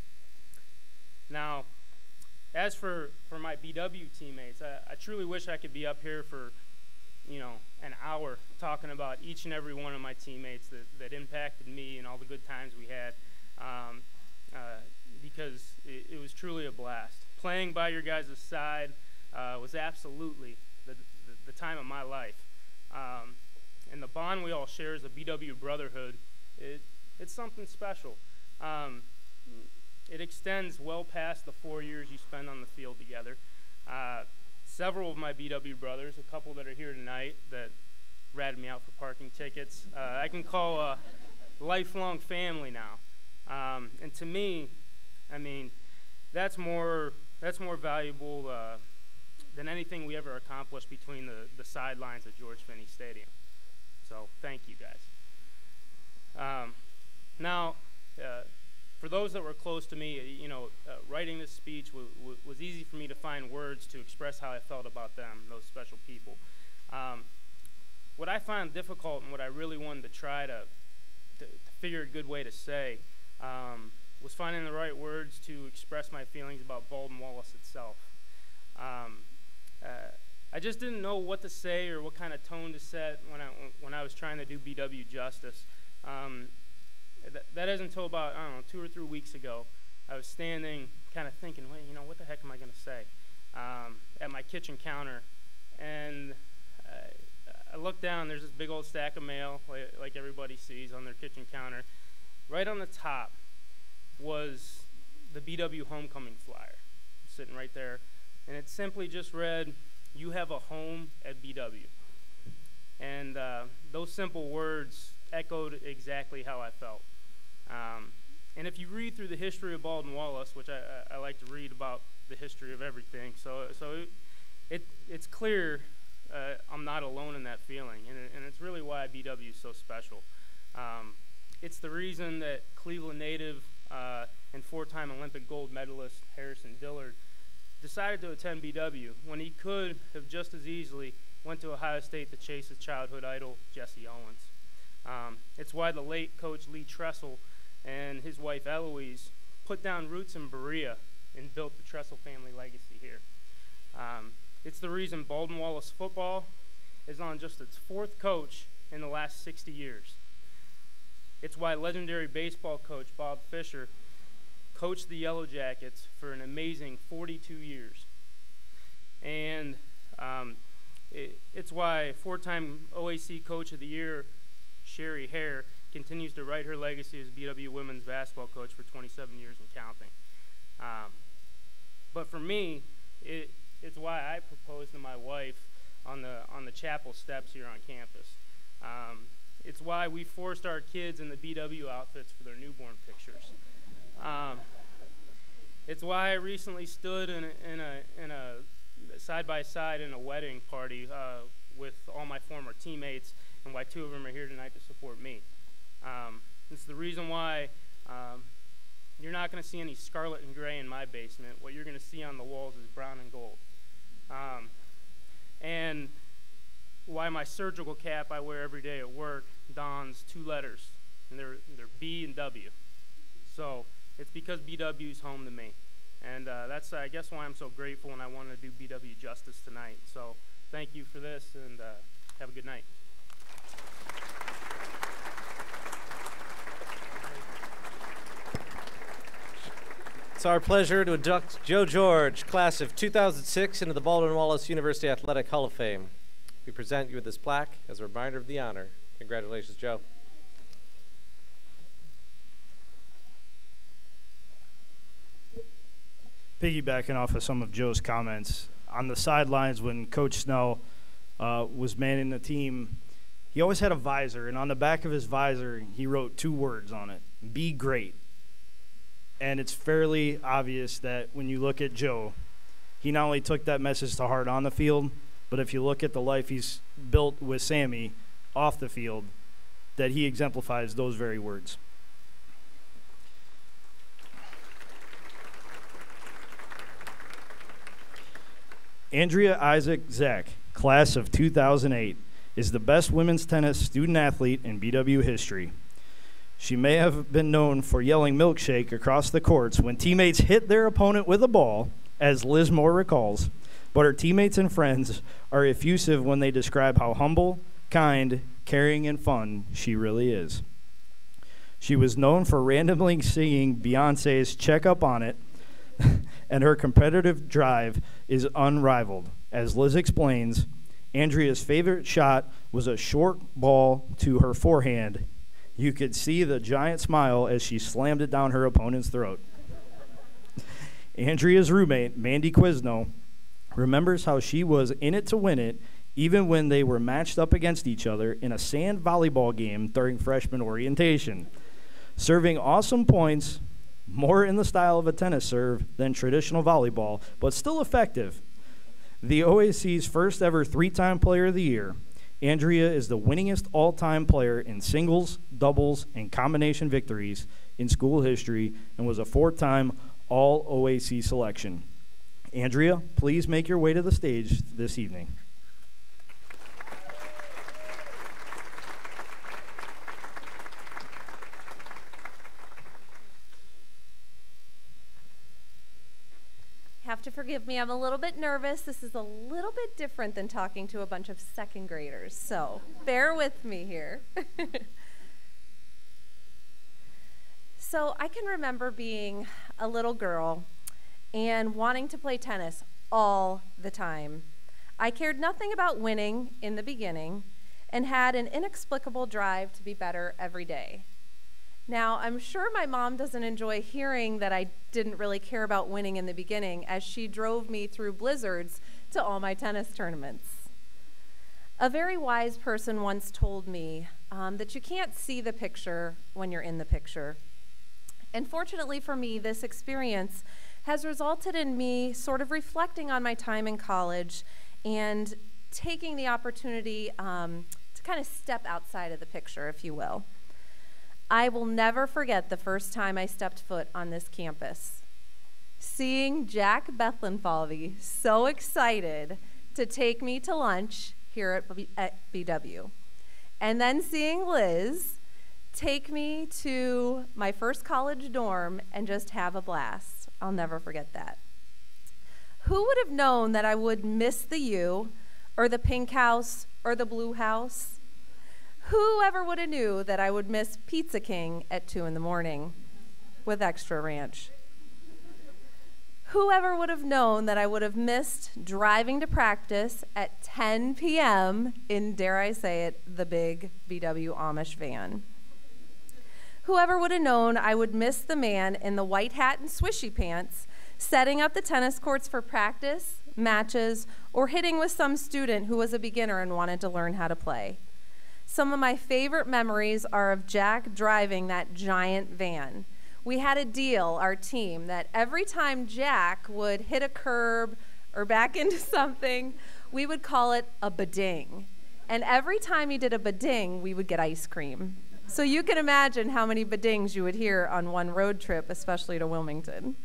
Now, as for my BW teammates, I truly wish I could be up here for, an hour talking about each and every one of my teammates that impacted me and all the good times we had, because it was truly a blast. Playing by your guys' side was absolutely the time of my life. And the bond we all share as a BW brotherhood, it's something special. It extends well past the 4 years you spend on the field together. Several of my BW brothers, a couple that are here tonight that ratted me out for parking tickets, I can call a lifelong family now. And to me, that's more valuable than anything we ever accomplished between the sidelines of George Finney Stadium. So thank you guys. Now, for those that were close to me, writing this speech was easy for me to find words to express how I felt about them, those special people. What I found difficult and what I really wanted to try to figure a good way to say was finding the right words to express my feelings about Baldwin Wallace itself. I just didn't know what to say or what kind of tone to set when I was trying to do BW justice. That isn't until about, 2 or 3 weeks ago. I was standing kind of thinking, wait, what the heck am I going to say at my kitchen counter? And I looked down, there's this big old stack of mail, like everybody sees on their kitchen counter. Right on the top was the BW homecoming flyer, sitting right there. And it simply just read, "You have a home at BW." And those simple words echoed exactly how I felt. And if you read through the history of Baldwin Wallace, which I like to read about the history of everything, so it's clear I'm not alone in that feeling, and it's really why BW is so special. It's the reason that Cleveland native and 4-time Olympic gold medalist Harrison Dillard decided to attend BW when he could have just as easily went to Ohio State to chase his childhood idol, Jesse Owens. It's why the late coach Lee Tressel and his wife Eloise put down roots in Berea and built the Tressel family legacy here. It's the reason Baldwin Wallace football is on just its 4th coach in the last 60 years. It's why legendary baseball coach Bob Fisher coached the Yellow Jackets for an amazing 42 years. And it's why 4-time OAC Coach of the Year Sherry Hare continues to write her legacy as BW women's basketball coach for 27 years and counting. But for me, it's why I proposed to my wife on the chapel steps here on campus. It's why we forced our kids in the BW outfits for their newborn pictures. It's why I recently stood in a side-by-side in a wedding party with all my former teammates, and why 2 of them are here tonight to support me. It's the reason why you're not going to see any scarlet and gray in my basement. What you're going to see on the walls is brown and gold. And why my surgical cap I wear every day at work dons 2 letters, and they're B and W. So it's because BW is home to me. And that's, I guess, why I'm so grateful, and I wanted to do BW justice tonight. So thank you for this, and have a good night. It's our pleasure to induct Joe George, class of 2006, into the Baldwin-Wallace University Athletic Hall of Fame. We present you with this plaque as a reminder of the honor. Congratulations, Joe. Piggybacking off of some of Joe's comments, on the sidelines when Coach Snell was manning the team, he always had a visor, and on the back of his visor, he wrote 2 words on it: be great. And it's fairly obvious that when you look at Joe, he not only took that message to heart on the field, but if you look at the life he's built with Sammy off the field, that he exemplifies those very words. Andrea Isaac Zak, class of 2008, is the best women's tennis student athlete in BW history. She may have been known for yelling milkshake across the courts when teammates hit their opponent with a ball, as Liz Moore recalls, but her teammates and friends are effusive when they describe how humble, kind, caring, and fun she really is. She was known for randomly singing Beyonce's Check Up On It, and her competitive drive is unrivaled. As Liz explains, Andrea's favorite shot was a short ball to her forehand. You could see the giant smile as she slammed it down her opponent's throat. Andrea's roommate, Mandy Quizno, remembers how she was in it to win it, even when they were matched up against each other in a sand volleyball game during freshman orientation, serving awesome points, more in the style of a tennis serve than traditional volleyball, but still effective. The OAC's first ever 3-time Player of the Year, Andrea is the winningest all-time player in singles, doubles, and combination victories in school history and was a 4-time All-OAC selection. Andrea, please make your way to the stage this evening. Have to forgive me, I'm a little bit nervous. This is a little bit different than talking to a bunch of second graders, so bear with me here. So I can remember being a little girl and wanting to play tennis all the time. I cared nothing about winning in the beginning and had an inexplicable drive to be better every day. Now, I'm sure my mom doesn't enjoy hearing that I didn't really care about winning in the beginning, as she drove me through blizzards to all my tennis tournaments. A very wise person once told me that you can't see the picture when you're in the picture. And fortunately for me, this experience has resulted in me sort of reflecting on my time in college and taking the opportunity to kind of step outside of the picture, if you will. I will never forget the first time I stepped foot on this campus. Seeing Jack Bethlenfalvey so excited to take me to lunch here at BW. And then seeing Liz take me to my first college dorm and just have a blast. I'll never forget that. Who would have known that I would miss the U, or the pink house, or the blue house? Whoever would have knew that I would miss Pizza King at 2 in the morning with extra ranch? Whoever would have known that I would have missed driving to practice at 10 p.m. in, dare I say it, the big BW Amish van? Whoever would have known I would miss the man in the white hat and swishy pants setting up the tennis courts for practice matches, or hitting with some student who was a beginner and wanted to learn how to play. Some of my favorite memories are of Jack driving that giant van. We had a deal, our team, that every time Jack would hit a curb or back into something, we would call it a bading. And every time he did a bading, we would get ice cream. So you can imagine how many badings you would hear on one road trip, especially to Wilmington.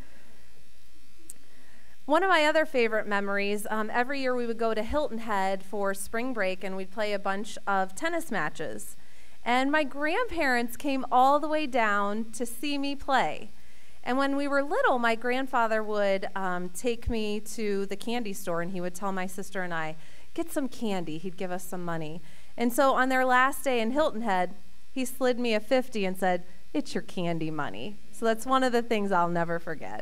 One of my other favorite memories, every year we would go to Hilton Head for spring break and we'd play a bunch of tennis matches. And my grandparents came all the way down to see me play. And when we were little, my grandfather would take me to the candy store and he would tell my sister and I, get some candy. He'd give us some money. And so on their last day in Hilton Head, he slid me a 50 and said, it's your candy money. So that's one of the things I'll never forget.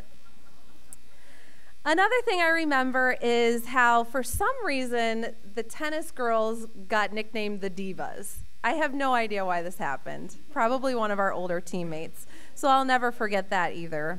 Another thing I remember is how, for some reason, the tennis girls got nicknamed the Divas. I have no idea why this happened. Probably one of our older teammates. So I'll never forget that either.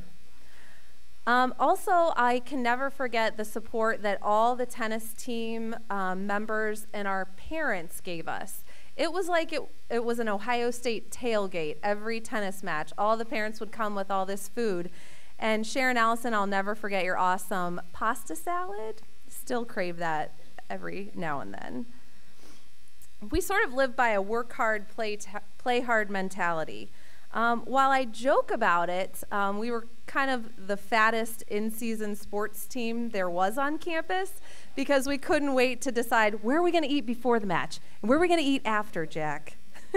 Also, I can never forget the support that all the tennis team members and our parents gave us. It was like it was an Ohio State tailgate every tennis match. All the parents would come with all this food. And Sharon Allison, I'll never forget your awesome pasta salad. Still crave that every now and then. We sort of live by a work hard, play hard mentality. While I joke about it, we were kind of the fattest in-season sports team there was on campus because we couldn't wait to decide where are we going to eat before the match and where are we going to eat after, Jack.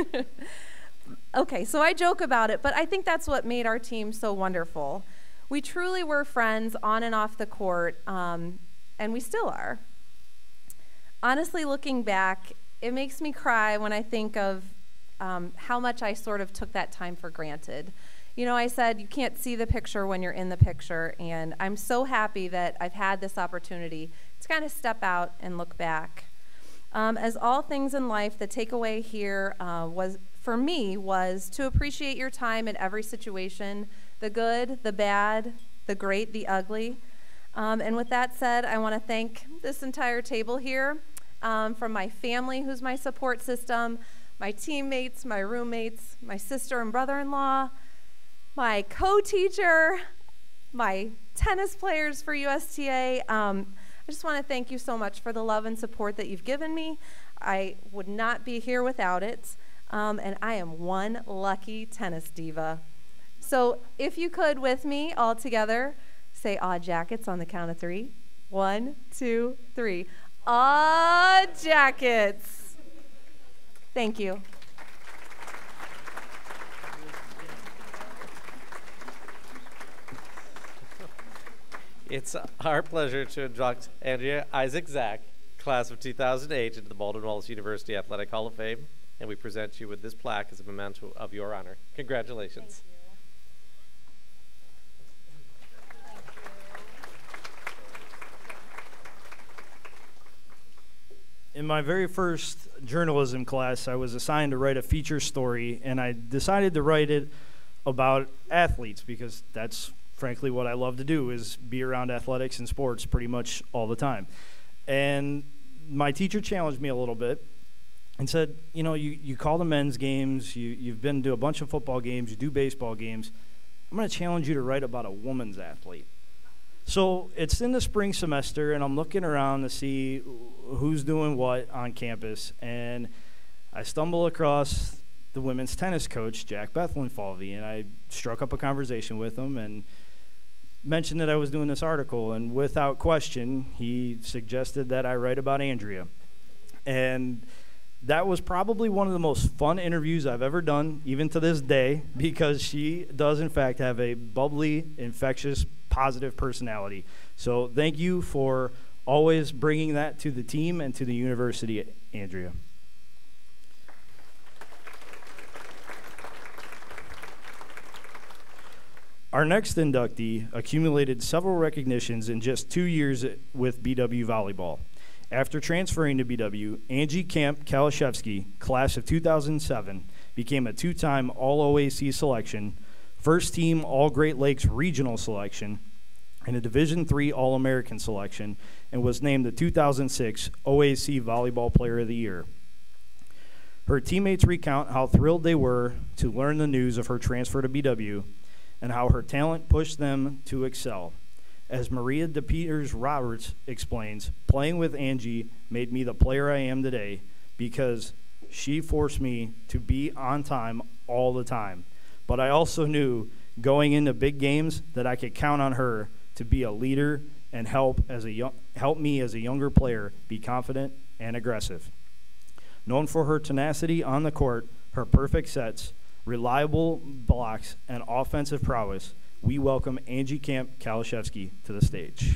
Okay, so I joke about it, but I think that's what made our team so wonderful. We truly were friends on and off the court, and we still are. Honestly, looking back, it makes me cry when I think of how much I sort of took that time for granted. You know, I said you can't see the picture when you're in the picture, and I'm so happy that I've had this opportunity to kind of step out and look back. As all things in life, the takeaway here for me was to appreciate your time in every situation, the good, the bad, the great, the ugly. And with that said, I want to thank this entire table here, from my family, who's my support system, my teammates, my roommates, my sister and brother-in-law, my co-teacher, my tennis players for USTA. I just want to thank you so much for the love and support that you've given me. I would not be here without it, and I am one lucky tennis diva. So if you could, with me, all together, say "Aw Jackets" on the count of 3. 1, 2, 3. Aw Jackets. Thank you. It's our pleasure to induct Andrea Isaac Zak, class of 2008, into the Baldwin-Wallace University Athletic Hall of Fame, and we present you with this plaque as a memento of your honor. Congratulations. In my very first journalism class, I was assigned to write a feature story, and I decided to write it about athletes because that's frankly what I love to do, is be around athletics and sports pretty much all the time. And my teacher challenged me a little bit and said, you know, you call the men's games, you've been to a bunch of football games, you do baseball games. I'm going to challenge you to write about a woman's athlete. So it's in the spring semester, and I'm looking around to see who's doing what on campus, and I stumble across the women's tennis coach, Jack Bethlen-Falvey, and I struck up a conversation with him and mentioned that I was doing this article, and without question, he suggested that I write about Andrea. And that was probably one of the most fun interviews I've ever done, even to this day, because she does, in fact, have a bubbly, infectious, positive personality. So thank you for always bringing that to the team and to the university, Andrea. Our next inductee accumulated several recognitions in just 2 years with BW Volleyball. After transferring to BW, Angie Camp Kalizewski, class of 2007, became a two-time All-OAC selection, first-team All-Great Lakes regional selection, and a Division III All-American selection, and was named the 2006 OAC Volleyball Player of the Year. Her teammates recount how thrilled they were to learn the news of her transfer to BW and how her talent pushed them to excel. As Maria DePeters-Roberts explains, playing with Angie made me the player I am today because she forced me to be on time all the time. But I also knew going into big games that I could count on her to be a leader and help me as a younger player be confident and aggressive. Known for her tenacity on the court, her perfect sets, reliable blocks, and offensive prowess, we welcome Angie Camp Kalizewski to the stage.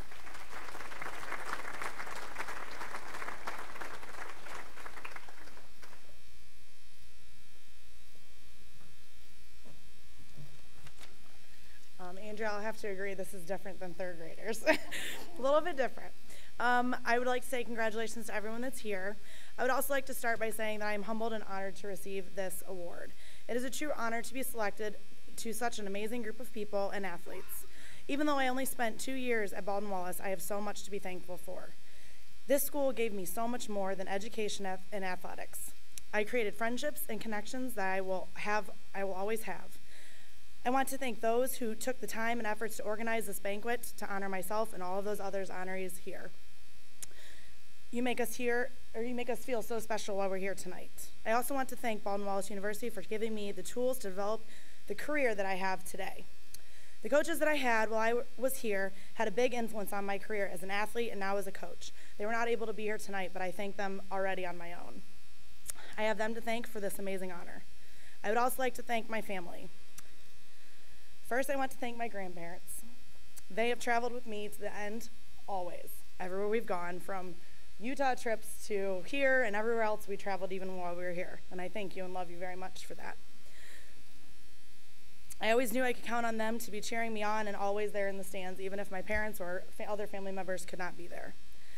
Andrea, I'll have to agree, this is different than third graders. A little bit different. I would like to say congratulations to everyone that's here. I would also like to start by saying that I am humbled and honored to receive this award. It is a true honor to be selected to such an amazing group of people and athletes. Even though I only spent 2 years at Baldwin-Wallace, I have so much to be thankful for. This school gave me so much more than education and athletics. I created friendships and connections that I will always have. I want to thank those who took the time and efforts to organize this banquet to honor myself and all of those others honorees here. You make us feel so special while we're here tonight. I also want to thank Baldwin-Wallace University for giving me the tools to develop the career that I have today. The coaches that I had while I was here had a big influence on my career as an athlete and now as a coach. They were not able to be here tonight, but I thank them already on my own. I have them to thank for this amazing honor. I would also like to thank my family. First, I want to thank my grandparents. They have traveled with me to the end, always. Everywhere we've gone, from Utah trips to here and everywhere else we traveled even while we were here. And I thank you and love you very much for that. I always knew I could count on them to be cheering me on and always there in the stands, even if my parents or other family members could not be there.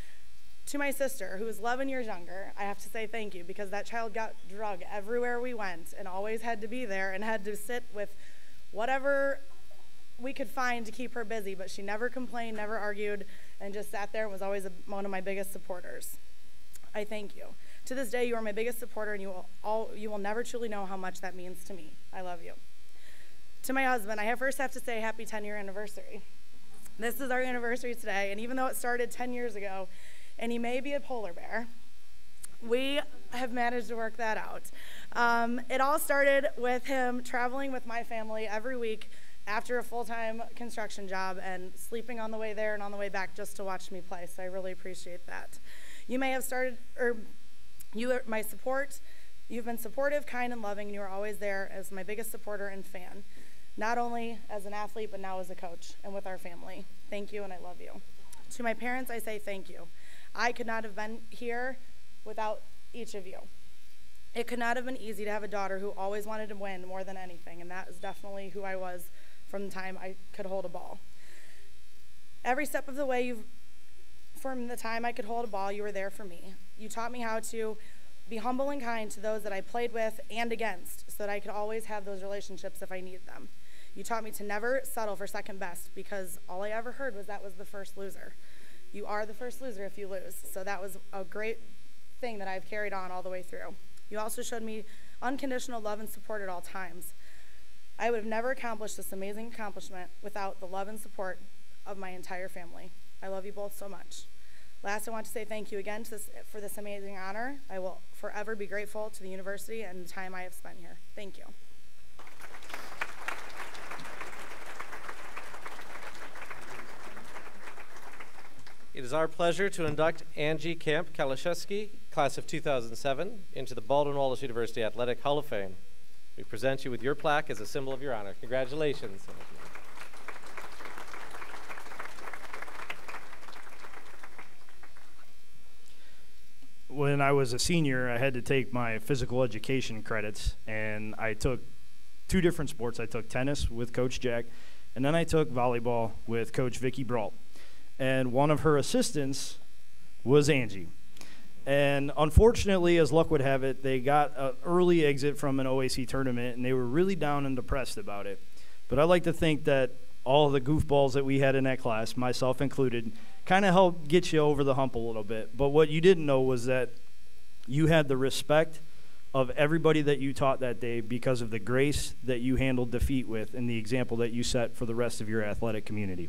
To my sister, who is 11 years younger, I have to say thank you because that child got drug everywhere we went and always had to be there and had to sit with whatever we could find to keep her busy, but she never complained, never argued, and just sat there and was always one of my biggest supporters. I thank you. To this day, you are my biggest supporter, and you will never truly know how much that means to me. I love you. To my husband, I first have to say happy 10-year anniversary. This is our anniversary today, and even though it started 10 years ago, and he may be a polar bear, we have managed to work that out. It all started with him traveling with my family every week after a full-time construction job and sleeping on the way there and on the way back just to watch me play, so I really appreciate that. You may have started, or you are my support. You've been supportive, kind, and loving, and you are always there as my biggest supporter and fan, not only as an athlete, but now as a coach and with our family. Thank you, and I love you. To my parents, I say thank you. I could not have been here without each of you. It could not have been easy to have a daughter who always wanted to win more than anything, and that is definitely who I was from the time I could hold a ball. Every step of the way, from the time I could hold a ball, you were there for me. You taught me how to be humble and kind to those that I played with and against so that I could always have those relationships if I needed them. You taught me to never settle for second best because all I ever heard was that was the first loser. You are the first loser if you lose. So that was a great thing that I've carried on all the way through. You also showed me unconditional love and support at all times. I would have never accomplished this amazing accomplishment without the love and support of my entire family. I love you both so much. Last, I want to say thank you again for this amazing honor. I will forever be grateful to the university and the time I have spent here. Thank you. It is our pleasure to induct Angie Camp Kalizewski, class of 2007, into the Baldwin-Wallace University Athletic Hall of Fame. We present you with your plaque as a symbol of your honor. Congratulations. When I was a senior, I had to take my physical education credits, and I took 2 different sports. I took tennis with Coach Jack, and then I took volleyball with Coach Vicky Brault. And one of her assistants was Angie. And unfortunately, as luck would have it, they got an early exit from an OAC tournament, and they were really down and depressed about it. But I like to think that all the goofballs that we had in that class, myself included, kind of helped get you over the hump a little bit. But what you didn't know was that you had the respect of everybody that you taught that day because of the grace that you handled defeat with and the example that you set for the rest of your athletic community.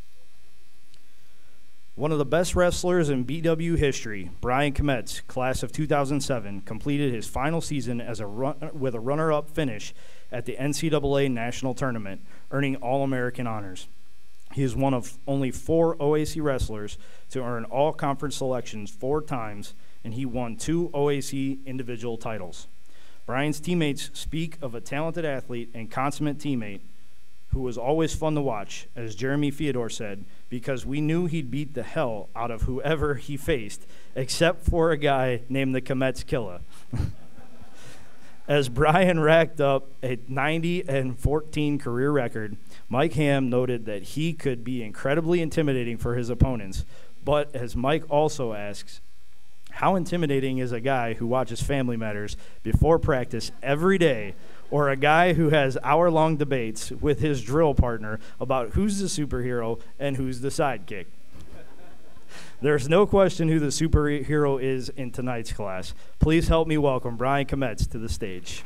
One of the best wrestlers in BW history, Bryan Kmetz, class of 2007, completed his final season as with a runner-up finish at the NCAA National Tournament, earning All-American honors. He is one of only 4 OAC wrestlers to earn all conference selections 4 times, and he won 2 OAC individual titles. Bryan's teammates speak of a talented athlete and consummate teammate who was always fun to watch, as Jeremy Theodore said, because we knew he'd beat the hell out of whoever he faced, except for a guy named the Kmetz Killer. As Bryan racked up a 90-14 career record, Mike Hamm noted that he could be incredibly intimidating for his opponents, but as Mike also asks, how intimidating is a guy who watches Family Matters before practice every day, or a guy who has hour-long debates with his drill partner about who's the superhero and who's the sidekick? There's no question who the superhero is in tonight's class. Please help me welcome Bryan Kmetz to the stage.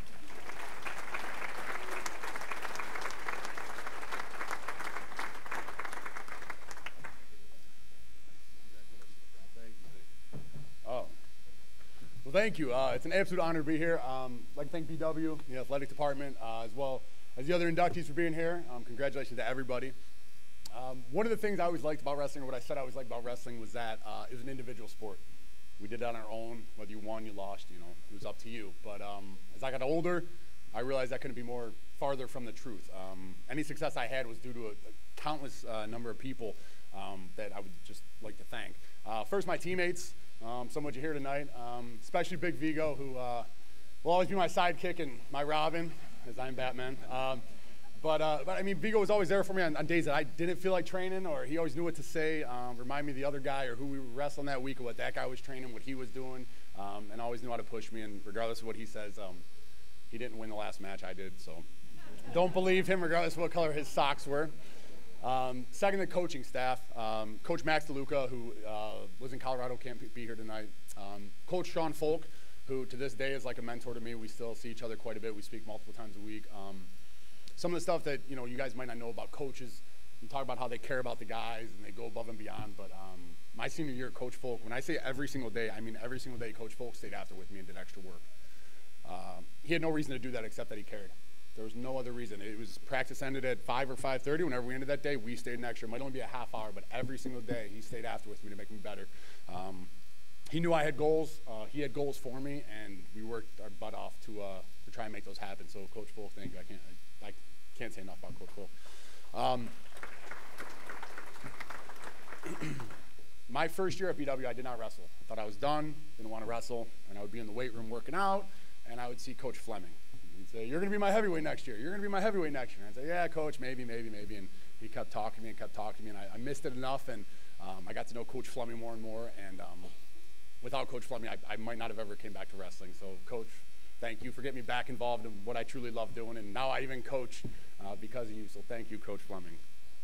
Well, thank you. It's an absolute honor to be here. I'd like to thank BW, the athletic department, as well as the other inductees for being here. Congratulations to everybody. One of the things I always liked about wrestling, or what I said I always liked about wrestling, was that it was an individual sport. We did that on our own. Whether you won, you lost, you know, it was up to you. But as I got older, I realized that couldn't be more farther from the truth. Any success I had was due to a countless number of people that I would just like to thank. First, my teammates. Some of you here tonight, especially Big Vigo, who will always be my sidekick and my Robin, as I'm Batman. But I mean, Vigo was always there for me on days that I didn't feel like training, or he always knew what to say, remind me of the other guy or who we were wrestling that week, or what that guy was training, what he was doing, and always knew how to push me. And regardless of what he says, he didn't win the last match, I did. So don't believe him, regardless of what color his socks were. Second, the coaching staff. Coach Max DeLuca, who lives in Colorado, can't be here tonight. Coach Sean Folk, who to this day is like a mentor to me. We still see each other quite a bit. We speak multiple times a week. Some of the stuff that you guys might not know about coaches, you talk about how they care about the guys and they go above and beyond. But my senior year, Coach Folk, when I say every single day, I mean every single day, Coach Folk stayed after with me and did extra work. He had no reason to do that except that he cared. There was no other reason. It was practice ended at 5 or 5:30. Whenever we ended that day, we stayed an extra. It might only be a half hour, but every single day he stayed after with me to make me better. He knew I had goals. He had goals for me, and we worked our butt off to try and make those happen. So, Coach Folk, thank you. I can't say enough about Coach Folk. My first year at BW, I did not wrestle. I thought I was done, didn't want to wrestle, and I would be in the weight room working out, and I would see Coach Fleming. He'd say, "You're going to be my heavyweight next year. You're going to be my heavyweight next year." And I'd say, "Yeah, Coach, maybe." And he kept talking to me and kept talking to me, and I missed it enough, and I got to know Coach Fleming more and more, and without Coach Fleming, I might not have ever came back to wrestling. So, Coach, thank you for getting me back involved in what I truly love doing, and now I even coach because of you, so thank you, Coach Fleming.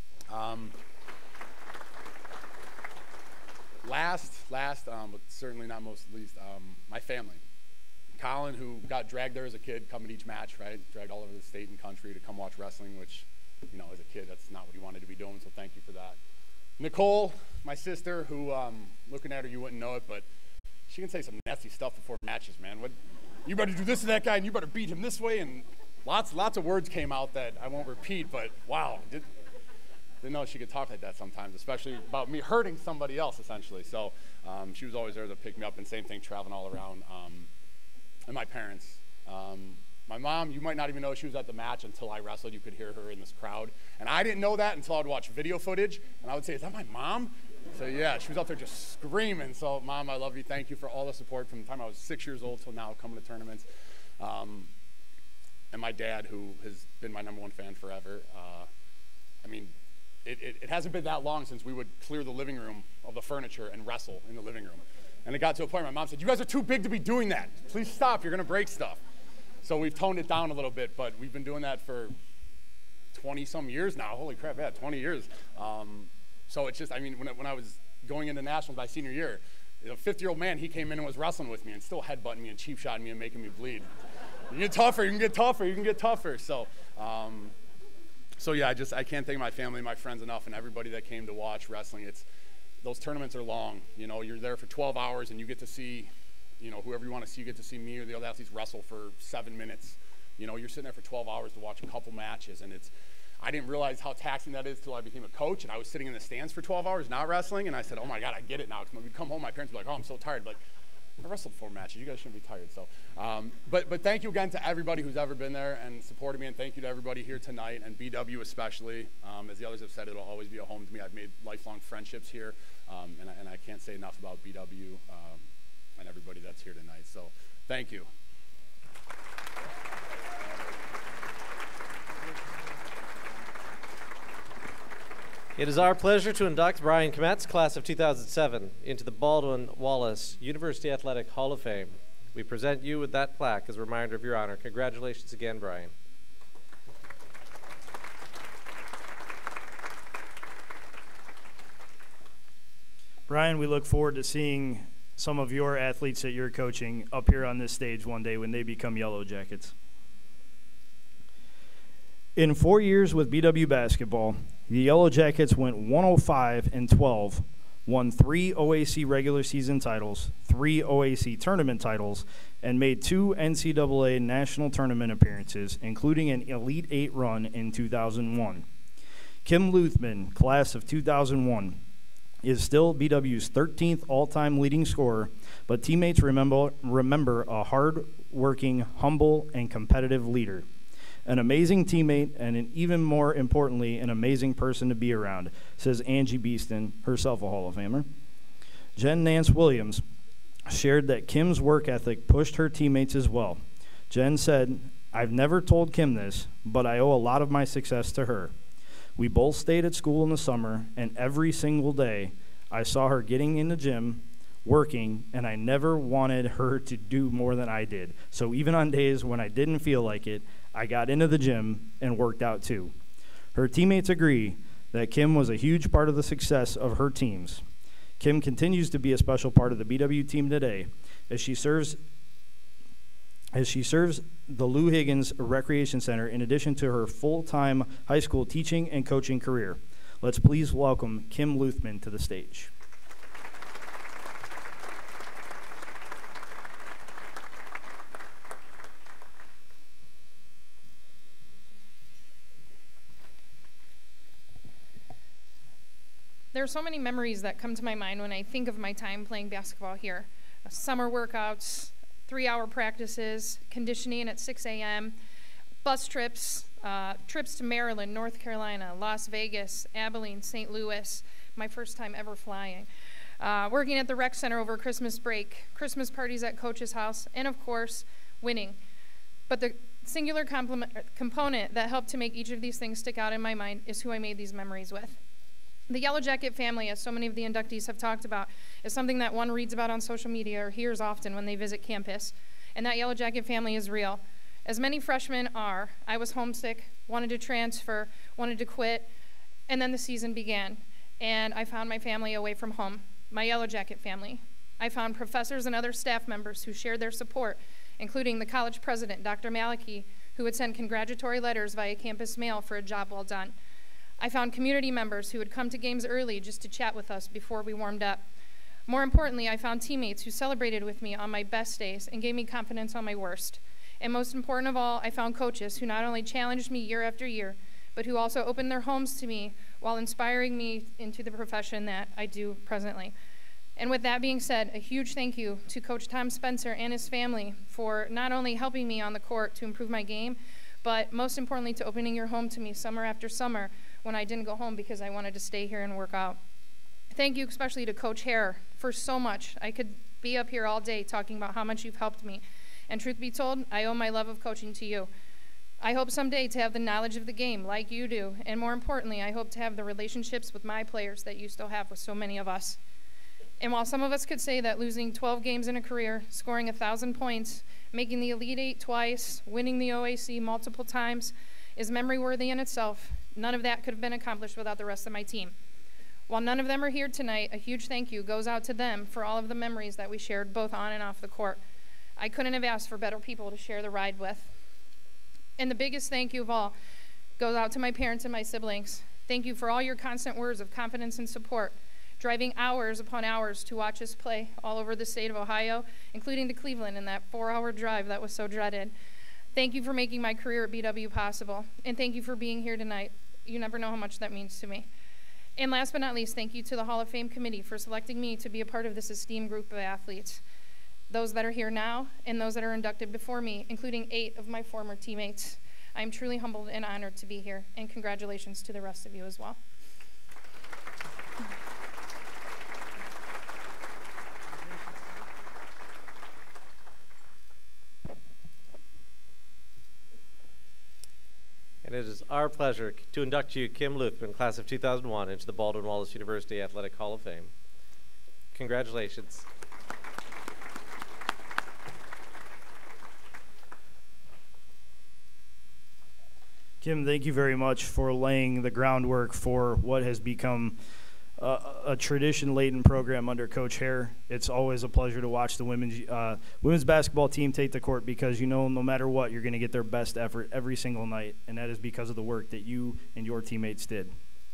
Last, but certainly not most least, my family. Colin, who got dragged there as a kid, coming to each match, right? Dragged all over the state and country to come watch wrestling, which, as a kid, that's not what he wanted to be doing, so thank you for that. Nicole, my sister, who, looking at her, you wouldn't know it, but she can say some nasty stuff before matches, man. You better do this to that guy, and you better beat him this way, and lots of words came out that I won't repeat, but wow, didn't know she could talk like that sometimes, especially about me hurting somebody else, essentially. So she was always there to pick me up, and same thing, traveling all around. And my parents. My mom, you might not even know she was at the match until I wrestled. You could hear her in this crowd. And I didn't know that until I'd watch video footage, and I would say, "Is that my mom?" So yeah, she was out there just screaming. So Mom, I love you. Thank you for all the support from the time I was 6 years old till now, coming to tournaments. And my dad, who has been my #1 fan forever. I mean, it hasn't been that long since we would clear the living room of the furniture and wrestle in the living room. And it got to a point where my mom said, "You guys are too big to be doing that. Please stop, you're gonna break stuff." So we've toned it down a little bit, but we've been doing that for 20-some years now. Holy crap, yeah, 20 years. So it's just, I mean, when I was going into nationals my senior year, a 50-year-old man, he came in and was wrestling with me and still headbutting me and cheap shotting me and making me bleed. You get tougher, you can get tougher, you can get tougher. So, yeah, I can't thank my family and my friends enough and everybody that came to watch wrestling. Those tournaments are long. You know, you're there for 12 hours and you get to see, you know, whoever you want to see. You get to see me or the other athletes wrestle for 7 minutes. You know, you're sitting there for 12 hours to watch a couple matches, and I didn't realize how taxing that is till I became a coach, and I was sitting in the stands for 12 hours not wrestling, and I said, oh my God, I get it now. Because when we'd come home, my parents would be like, oh, I'm so tired. Like, I wrestled 4 matches. You guys shouldn't be tired. So, but thank you again to everybody who's ever been there and supported me, and thank you to everybody here tonight, and BW especially. As the others have said, it'll always be a home to me. I've made lifelong friendships here, and I can't say enough about BW and everybody that's here tonight. So, thank you. It is our pleasure to induct Bryan Kmetz, class of 2007, into the Baldwin-Wallace University Athletic Hall of Fame. We present you with that plaque as a reminder of your honor. Congratulations again, Bryan. Bryan, we look forward to seeing some of your athletes that you're coaching up here on this stage one day when they become Yellow Jackets. In 4 years with BW basketball, the Yellow Jackets went 105-12, won 3 OAC regular season titles, 3 OAC tournament titles, and made 2 NCAA national tournament appearances, including an Elite 8 run in 2001. Kim Luthman, class of 2001, is still BW's 13th all-time leading scorer, but teammates remember a hard-working, humble, and competitive leader. An amazing teammate, and even more importantly, an amazing person to be around, says Angie Beeston, herself a Hall of Famer. Jen Nance Williams shared that Kim's work ethic pushed her teammates as well. Jen said, "I've never told Kim this, but I owe a lot of my success to her. We both stayed at school in the summer, and every single day I saw her getting in the gym, working, and I never wanted her to do more than I did. So even on days when I didn't feel like it, I got into the gym and worked out too." Her teammates agree that Kim was a huge part of the success of her teams. Kim continues to be a special part of the BW team today as she serves the Lou Higgins Recreation Center in addition to her full-time high school teaching and coaching career. Let's please welcome Kim Luthman to the stage. There are so many memories that come to my mind when I think of my time playing basketball here. Summer workouts, 3-hour practices, conditioning at 6 a.m., bus trips, trips to Maryland, North Carolina, Las Vegas, Abilene, St. Louis, my first time ever flying. Working at the rec center over Christmas break, Christmas parties at Coach's house, and of course, winning. But the singular component that helped to make each of these things stick out in my mind is who I made these memories with. The Yellow Jacket family, as so many of the inductees have talked about, is something that one reads about on social media or hears often when they visit campus. And that Yellow Jacket family is real. As many freshmen are, I was homesick, wanted to transfer, wanted to quit, and then the season began. And I found my family away from home, my Yellow Jacket family. I found professors and other staff members who shared their support, including the college president, Dr. Maliki, who would send congratulatory letters via campus mail for a job well done. I found community members who would come to games early just to chat with us before we warmed up. More importantly, I found teammates who celebrated with me on my best days and gave me confidence on my worst. And most important of all, I found coaches who not only challenged me year after year, but who also opened their homes to me while inspiring me into the profession that I do presently. And with that being said, a huge thank you to Coach Tom Spencer and his family for not only helping me on the court to improve my game, but most importantly to opening your home to me summer after summer when I didn't go home because I wanted to stay here and work out. Thank you especially to Coach Hare for so much. I could be up here all day talking about how much you've helped me. And truth be told, I owe my love of coaching to you. I hope someday to have the knowledge of the game like you do. And more importantly, I hope to have the relationships with my players that you still have with so many of us. And while some of us could say that losing 12 games in a career, scoring 1,000 points, making the Elite 8 twice, winning the OAC multiple times, is memory worthy in itself. None of that could have been accomplished without the rest of my team. While none of them are here tonight, a huge thank you goes out to them for all of the memories that we shared both on and off the court. I couldn't have asked for better people to share the ride with. And the biggest thank you of all goes out to my parents and my siblings. Thank you for all your constant words of confidence and support, driving hours upon hours to watch us play all over the state of Ohio, including to Cleveland in that 4-hour drive that was so dreaded. Thank you for making my career at BW possible, and thank you for being here tonight. You never know how much that means to me. And last but not least, thank you to the Hall of Fame committee for selecting me to be a part of this esteemed group of athletes, those that are here now and those that are inducted before me, including 8 of my former teammates. I am truly humbled and honored to be here, and congratulations to the rest of you as well. And it is our pleasure to induct you, Kim Luthman, class of 2001, into the Baldwin-Wallace University Athletic Hall of Fame. Congratulations. Kim, thank you very much for laying the groundwork for what has become a tradition-laden program under Coach Hare. It's always a pleasure to watch the women's basketball team take the court, because you know no matter what, you're going to get their best effort every single night, and that is because of the work that you and your teammates did.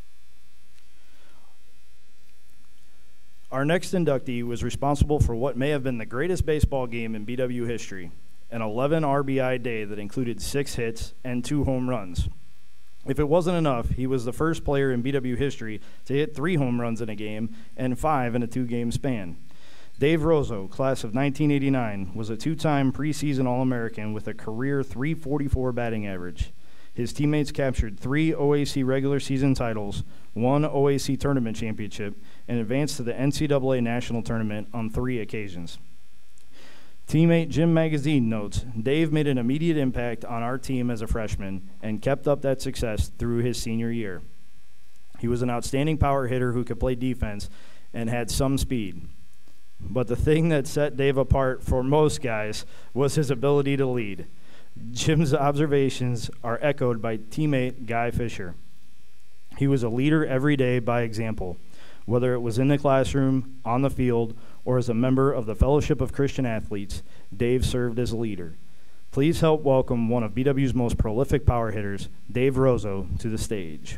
Our next inductee was responsible for what may have been the greatest baseball game in BW history, an 11 RBI day that included 6 hits and 2 home runs. If it wasn't enough, he was the first player in BW history to hit 3 home runs in a game and 5 in a 2-game span. Dave Rozzo, class of 1989, was a 2-time preseason All-American with a career .344 batting average. His teammates captured 3 OAC regular season titles, 1 OAC tournament championship, and advanced to the NCAA national tournament on 3 occasions. Teammate Jim Magazine notes, Dave made an immediate impact on our team as a freshman and kept up that success through his senior year. He was an outstanding power hitter who could play defense and had some speed. But the thing that set Dave apart for most guys was his ability to lead. Jim's observations are echoed by teammate Guy Fisher. He was a leader every day by example, whether it was in the classroom, on the field, or as a member of the Fellowship of Christian Athletes. Dave served as a leader. Please help welcome one of BW's most prolific power hitters, Dave Rozzo, to the stage.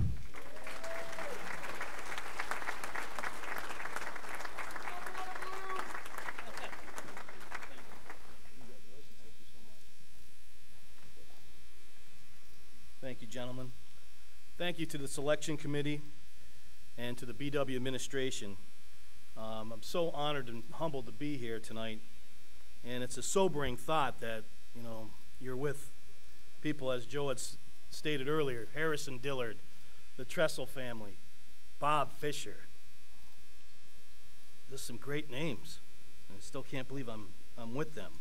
Thank you, gentlemen. Thank you to the selection committee and to the BW administration. I'm so honored and humbled to be here tonight, and it's a sobering thought that, you know, you're with people, as Joe had stated earlier, Harrison Dillard, the Tressel family, Bob Fisher. There's some great names, and I still can't believe I'm with them.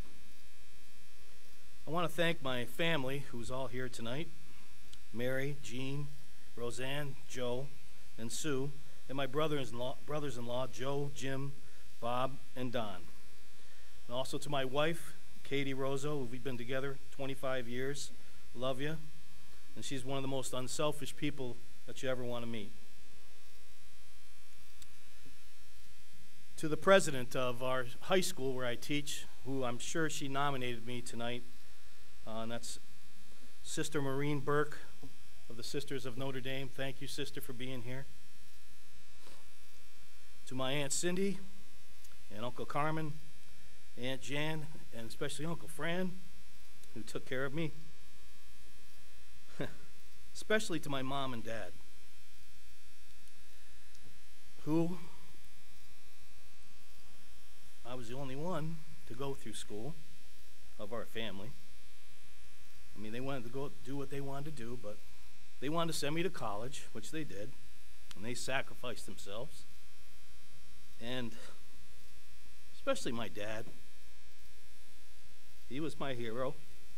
I want to thank my family, who's all here tonight, Mary, Jean, Roseanne, Joe, and Sue, and my brothers-in-law, Joe, Jim, Bob, and Don. And also to my wife, Katie Rozzo, we've been together 25 years. Love you. And she's one of the most unselfish people that you ever want to meet. To the president of our high school where I teach, who I'm sure she nominated me tonight, and that's Sister Maureen Burke of the Sisters of Notre Dame. Thank you, sister, for being here. To my Aunt Cindy and Uncle Carmen, Aunt Jan, and especially Uncle Fran, who took care of me. Especially to my mom and dad, who I was the only one to go through school of our family. I mean, they wanted to go do what they wanted to do, but they wanted to send me to college, which they did, and they sacrificed themselves. And especially my dad. He was my hero.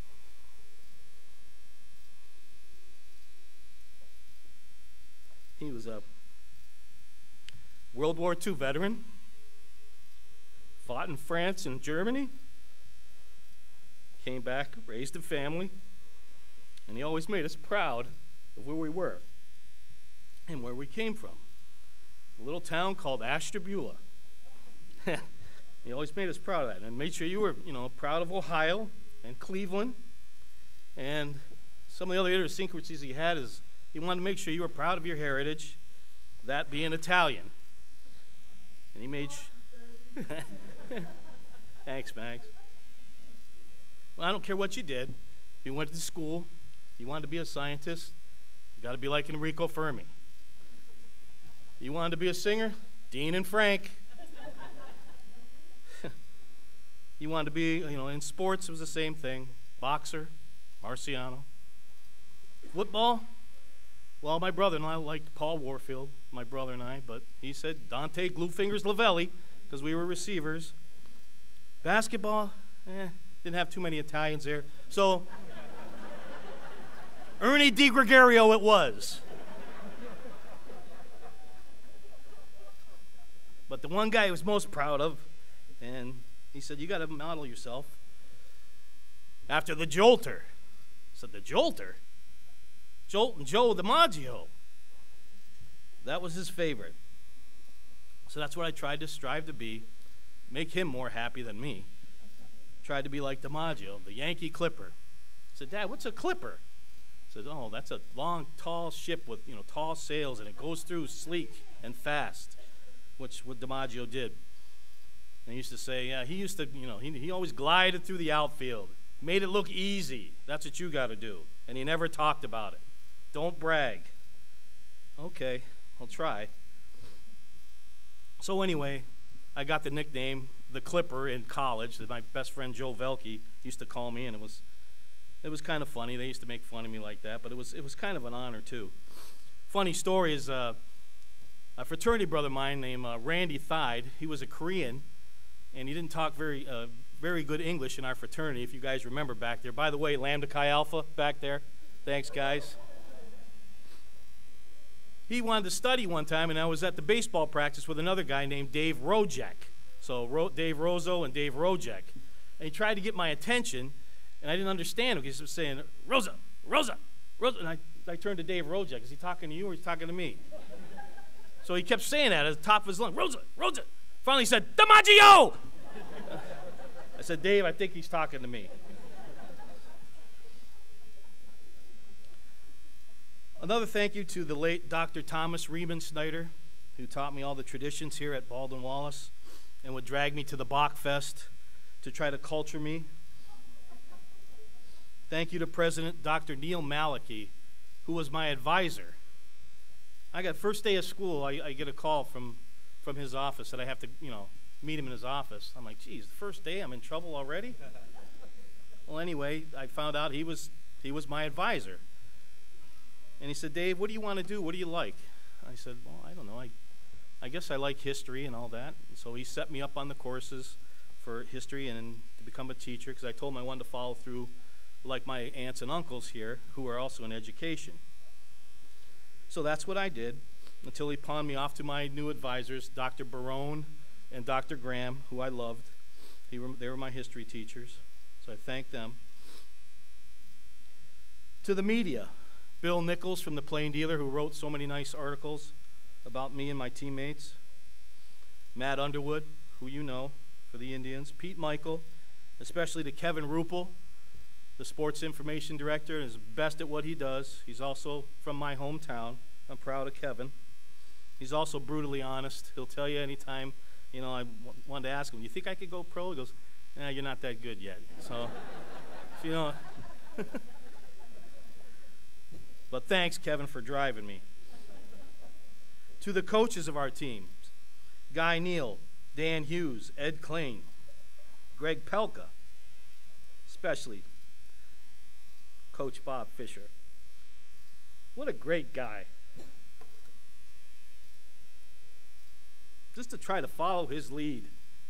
He was a World War II veteran, fought in France and Germany, came back, raised a family, And he always made us proud of where we were and where we came from. A little town called Ashtabula. He always made us proud of that, and made sure you were, proud of Ohio and Cleveland. And some of the other idiosyncrasies he had is he wanted to make sure you were proud of your heritage, that being Italian. And he made Thanks, Max. Well, I don't care what you did. If you went to school, you wanted to be a scientist, you got to be like Enrico Fermi. You wanted to be a singer? Dean and Frank. You wanted to be, in sports, it was the same thing. Boxer, Marciano. Football? Well, my brother-in-law liked Paul Warfield, my brother and I, but he said Dante Gluefingers Lavelli, because we were receivers. Basketball? Didn't have too many Italians there. So, Ernie DiGregorio it was. But the one guy he was most proud of, and he said, you got to model yourself after the Jolter. I said, the Jolter? Joltin' Joe DiMaggio. That was his favorite. So that's what I tried to strive to be, make him more happy than me. Tried to be like DiMaggio, the Yankee Clipper. I said, Dad, what's a clipper? I said, oh, that's a long, tall ship with, tall sails, and it goes through sleek and fast, which what DiMaggio did. And he used to say, yeah, he used to, he always glided through the outfield, made it look easy. That's what you got to do. And he never talked about it. Don't brag. Okay, I'll try. So anyway, I got the nickname the Clipper in college that my best friend Joe Velke used to call me, and it was kind of funny. They used to make fun of me like that, but it was kind of an honor too. Funny story is a fraternity brother of mine named Randy Thide. He was a Korean, and he didn't talk very good English in our fraternity, if you guys remember back there. By the way, Lambda Chi Alpha back there. Thanks, guys. He wanted to study one time, and I was at the baseball practice with another guy named Dave Rojek. So Dave Rozzo and Dave Rojek. And he tried to get my attention, and I didn't understand him because he was saying, Rosa, Rosa, Rosa. And I turned to Dave Rojek. Is he talking to you or is he talking to me? So he kept saying that at the top of his lungs, Rosa, Rosa. Finally he said, DiMaggio! I said, Dave, I think he's talking to me. Another thank you to the late Dr. Thomas Riemann Snyder, who taught me all the traditions here at Baldwin Wallace and would drag me to the Bachfest to try to culture me. Thank you to President Dr. Neil Maliki, who was my advisor. I got first day of school, I get a call from his office that I have to, meet him in his office. I'm like, geez, the first day I'm in trouble already? Well, anyway, I found out he was my advisor. And he said, Dave, what do you want to do? What do you like? I said, well, I don't know. I guess I like history and all that. And so he set me up on the courses for history and to become a teacher, because I told him I wanted to follow through like my aunts and uncles here who are also in education. So that's what I did until he pawned me off to my new advisors, Dr. Barone and Dr. Graham, who I loved. They were my history teachers, so I thank them. To the media, Bill Nichols from the Plain Dealer, who wrote so many nice articles about me and my teammates. Matt Underwood, who you know, for the Indians. Pete Michael, especially to Kevin Ruppel, the sports information director, and is best at what he does. He's also from my hometown. I'm proud of Kevin. He's also brutally honest. He'll tell you anytime, I wanted to ask him, you think I could go pro? He goes, nah, you're not that good yet. So, But thanks, Kevin, for driving me. To the coaches of our teams, Guy Neal, Dan Hughes, Ed Klain, Greg Pelka, especially Coach Bob Fisher. What a great guy. Just to try to follow his lead,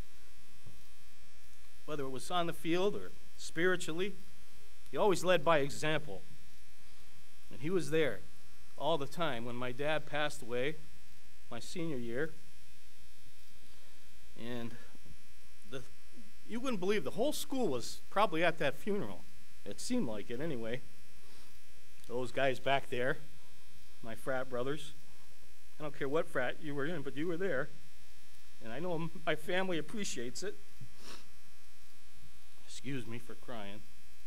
whether it was on the field or spiritually, he always led by example. And he was there all the time. When my dad passed away, my senior year, and you wouldn't believe the whole school was probably at that funeral. It seemed like it anyway. those guys back there, my frat brothers. I don't care what frat you were in, but you were there. And I know my family appreciates it. Excuse me for crying.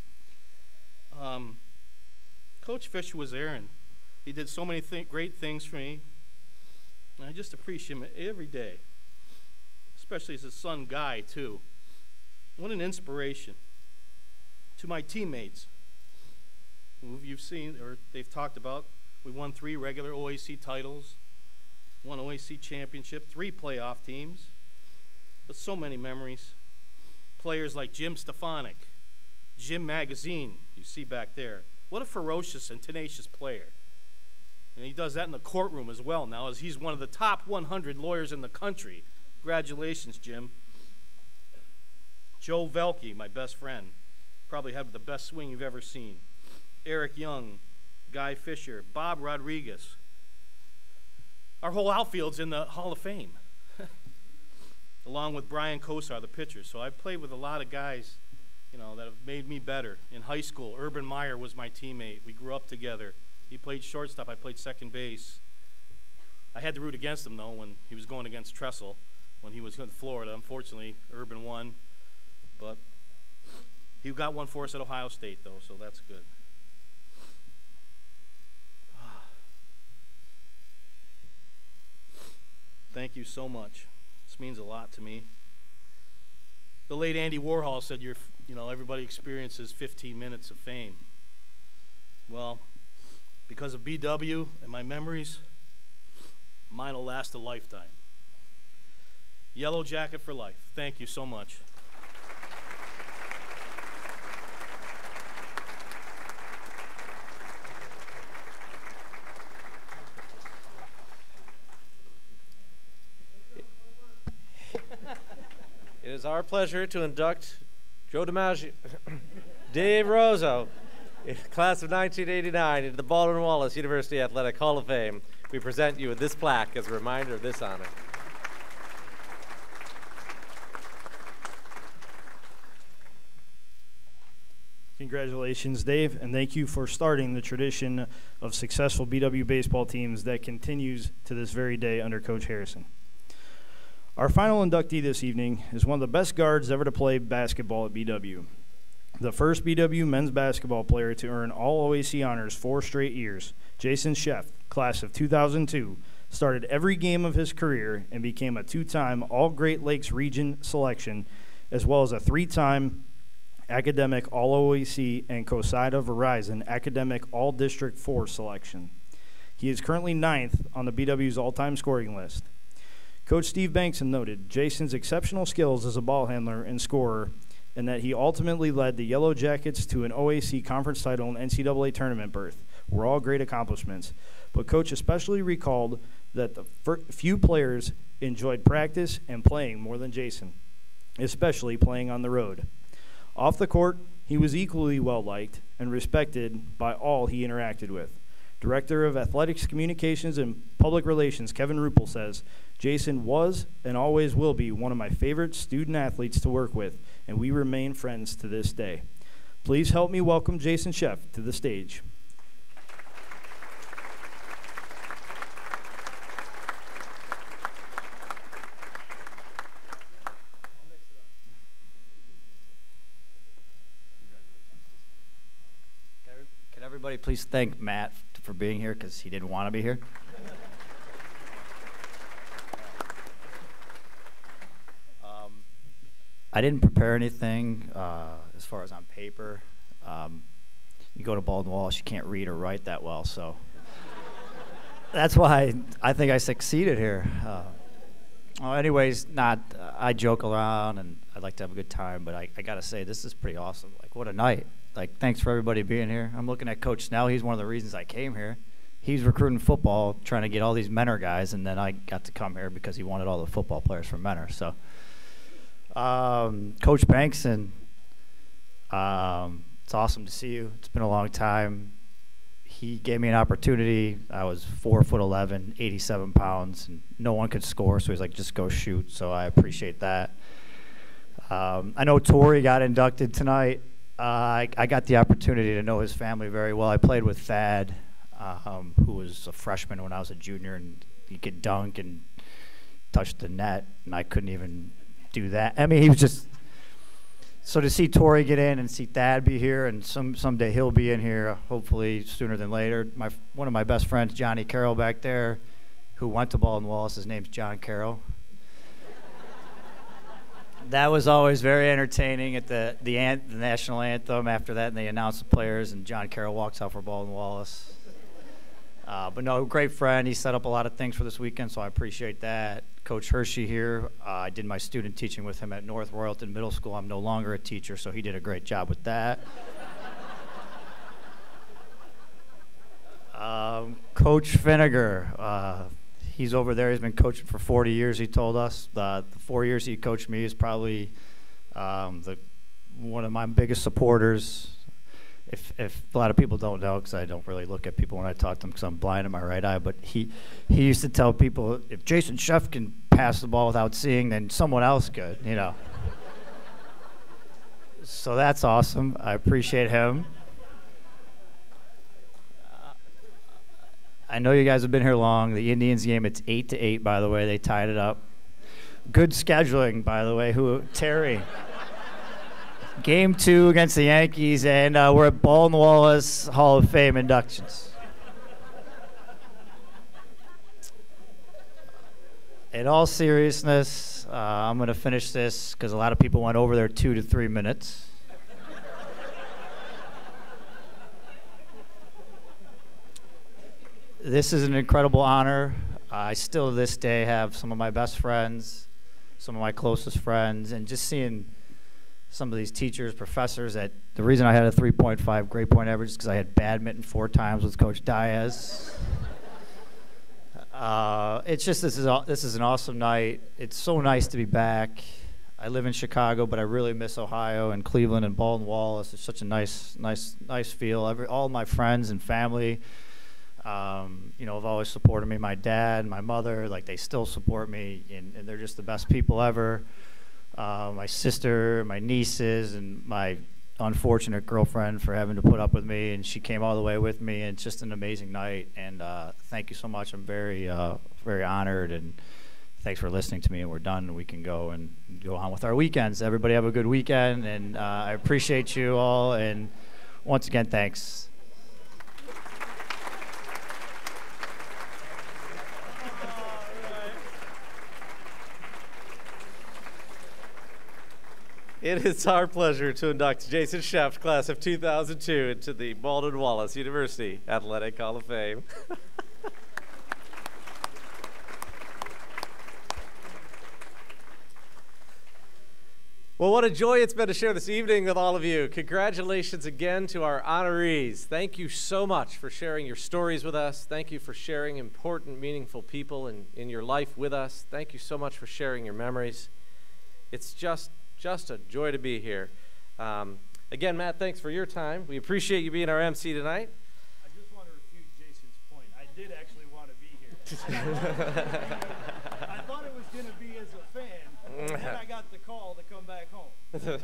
Coach Fisher was there, and he did so many great things for me. And I just appreciate him every day, especially as a son Guy, too. What an inspiration. To my teammates, who you've seen or they've talked about, we won 3 regular OAC titles, 1 OAC championship, 3 playoff teams, but so many memories. Players like Jim Stefanik, Jim Magazine, you see back there. What a ferocious and tenacious player. And he does that in the courtroom as well now, as he's one of the top 100 lawyers in the country. Congratulations, Jim. Joe Velke, my best friend. Probably had the best swing you've ever seen. Eric Young, Guy Fisher, Bob Rodriguez. Our whole outfield's in the Hall of Fame, along with Brian Kosar, the pitcher. So I've played with a lot of guys, you know, that have made me better. In high school, Urban Meyer was my teammate. We grew up together. He played shortstop. I played second base. I had to root against him, though, when he was going against Tressel when he was in Florida. Unfortunately, Urban won. But he got one for us at Ohio State, though, so that's good. Thank you so much. This means a lot to me. The late Andy Warhol said, you know, everybody experiences 15 minutes of fame. Well, because of BW and my memories, mine will last a lifetime. Yellow Jacket for life. Thank you so much. It is our pleasure to induct Joe DiMaggio, Dave Rozzo, class of 1989, into the Baldwin-Wallace University Athletic Hall of Fame. We present you with this plaque as a reminder of this honor. Congratulations, Dave, and thank you for starting the tradition of successful BW baseball teams that continues to this very day under Coach Harrison. Our final inductee this evening is one of the best guards ever to play basketball at BW. The first BW men's basketball player to earn all OAC honors 4 straight years, Jason Schefft, class of 2002, started every game of his career and became a 2-time All-Great Lakes Region selection, as well as a 3-time Academic All-OAC and COSIDA Verizon Academic All-District 4 selection. He is currently 9th on the BW's all-time scoring list. Coach Steve Bankson noted Jason's exceptional skills as a ball handler and scorer, and that he ultimately led the Yellow Jackets to an OAC conference title and NCAA tournament berth, were all great accomplishments. But Coach especially recalled that the few players enjoyed practice and playing more than Jason, especially playing on the road. Off the court, he was equally well-liked and respected by all he interacted with. Director of Athletics, Communications, and Public Relations, Kevin Ruppel, says, Jason was and always will be one of my favorite student athletes to work with, and we remain friends to this day. Please help me welcome Jason Schefft to the stage. Can everybody please thank Matt for being here, because he didn't want to be here. I didn't prepare anything as far as on paper. You go to Baldwin-Wallace, you can't read or write that well, so that's why I think I succeeded here. Well, anyways, I joke around and I'd like to have a good time, but I gotta say, this is pretty awesome. Like, what a night. Like, thanks for everybody being here. I'm looking at Coach Snell. He's one of the reasons I came here. He's recruiting football, trying to get all these Menor guys, and then I got to come here because he wanted all the football players from Menor. So, Coach Bankson, it's awesome to see you. It's been a long time. He gave me an opportunity. I was 4'11", 87 pounds, and no one could score, so he's like, just go shoot. So I appreciate that. I know Tori got inducted tonight. I got the opportunity to know his family very well. I played with Thad, who was a freshman when I was a junior, and he could dunk and touch the net, and I couldn't even do that. I mean, he was just so to see Tori get in and see Thad be here, and someday he'll be in here, hopefully sooner than later. One of my best friends, Johnny Carroll, back there, who went to Baldwin Wallace. His name's John Carroll. That was always very entertaining at the national anthem. After that, and they announced the players, and John Carroll walks out for Baldwin Wallace. But no, great friend. He set up a lot of things for this weekend, so I appreciate that. Coach Hershey here, I did my student teaching with him at North Royalton Middle School. I'm no longer a teacher, so he did a great job with that. Coach Finnegar, he's over there. He's been coaching for 40 years, he told us. The 4 years he coached me is probably one of my biggest supporters. If a lot of people don't know, because I don't really look at people when I talk to them because I'm blind in my right eye, but he used to tell people, if Jason Schefft can pass the ball without seeing, then someone else could, you know. So that's awesome. I appreciate him. I know you guys have been here long. The Indians game, it's 8-8, by the way. They tied it up. Good scheduling, by the way. Terry. Game 2 against the Yankees, and we're at Baldwin Wallace Hall of Fame inductions. In all seriousness, I'm going to finish this because a lot of people went over their 2 to 3 minutes. This is an incredible honor. I still to this day have some of my best friends, some of my closest friends, and just seeing some of these teachers, professors, that the reason I had a 3.5 grade point average is because I had badminton 4 times with Coach Diaz. It's just this is an awesome night. It's so nice to be back. I live in Chicago, but I really miss Ohio and Cleveland and Baldwin Wallace. It's such a nice feel. All my friends and family, have always supported me. My dad, my mother, like they still support me, and they're just the best people ever. My sister, my nieces, and my unfortunate girlfriend for having to put up with me, and she came all the way with me, and it's just an amazing night, and thank you so much. I'm very, very honored, and thanks for listening to me, and we're done, and we can go on with our weekends. Everybody have a good weekend, and I appreciate you all, and once again, thanks. It is our pleasure to induct Jason Schefft, class of 2002, into the Baldwin Wallace University Athletic Hall of Fame. Well, what a joy it's been to share this evening with all of you. Congratulations again to our honorees. Thank you so much for sharing your stories with us. Thank you for sharing important, meaningful people in your life with us. Thank you so much for sharing your memories. It's just a joy to be here. Again, Matt, thanks for your time. We appreciate you being our MC tonight. I just want to refute Jason's point. I did actually want to be here. I thought it was going to be as a fan, and then I got the call to come back home.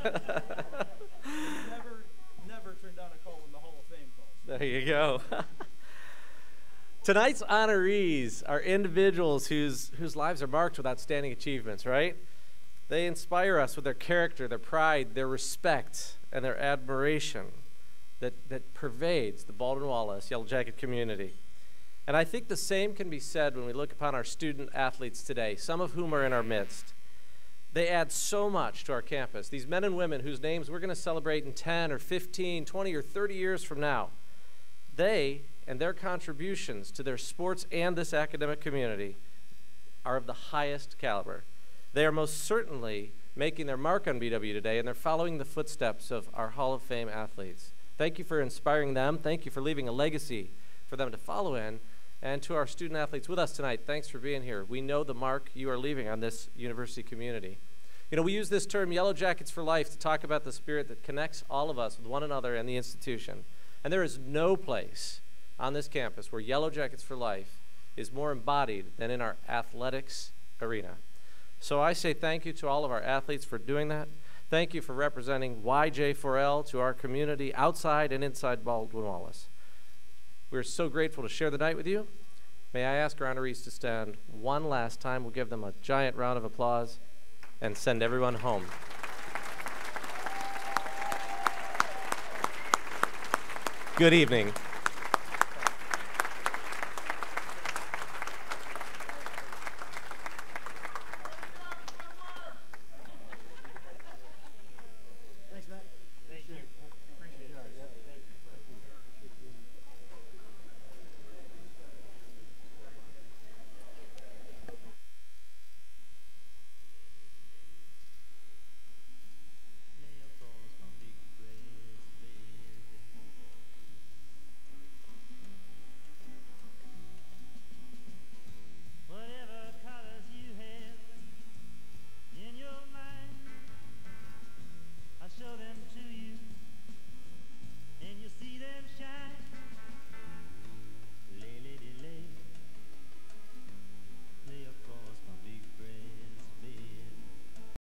never turned down a call when the Hall of Fame calls. There you go. Tonight's honorees are individuals whose lives are marked with outstanding achievements, right? They inspire us with their character, their pride, their respect, and their admiration that pervades the Baldwin Wallace Yellow Jacket community. And I think the same can be said when we look upon our student athletes today, some of whom are in our midst. They add so much to our campus. These men and women whose names we're going to celebrate in 10 or 15, 20 or 30 years from now, they and their contributions to their sports and this academic community are of the highest caliber. They are most certainly making their mark on BW today, and they're following the footsteps of our Hall of Fame athletes. Thank you for inspiring them. Thank you for leaving a legacy for them to follow in. And to our student athletes with us tonight, thanks for being here. We know the mark you are leaving on this university community. You know, we use this term, Yellow Jackets for Life, to talk about the spirit that connects all of us with one another and the institution. And there is no place on this campus where Yellow Jackets for Life is more embodied than in our athletics arena. So I say thank you to all of our athletes for doing that. Thank you for representing YJ4L to our community outside and inside Baldwin-Wallace. We're so grateful to share the night with you. May I ask our honorees to stand one last time? We'll give them a giant round of applause and send everyone home. Good evening.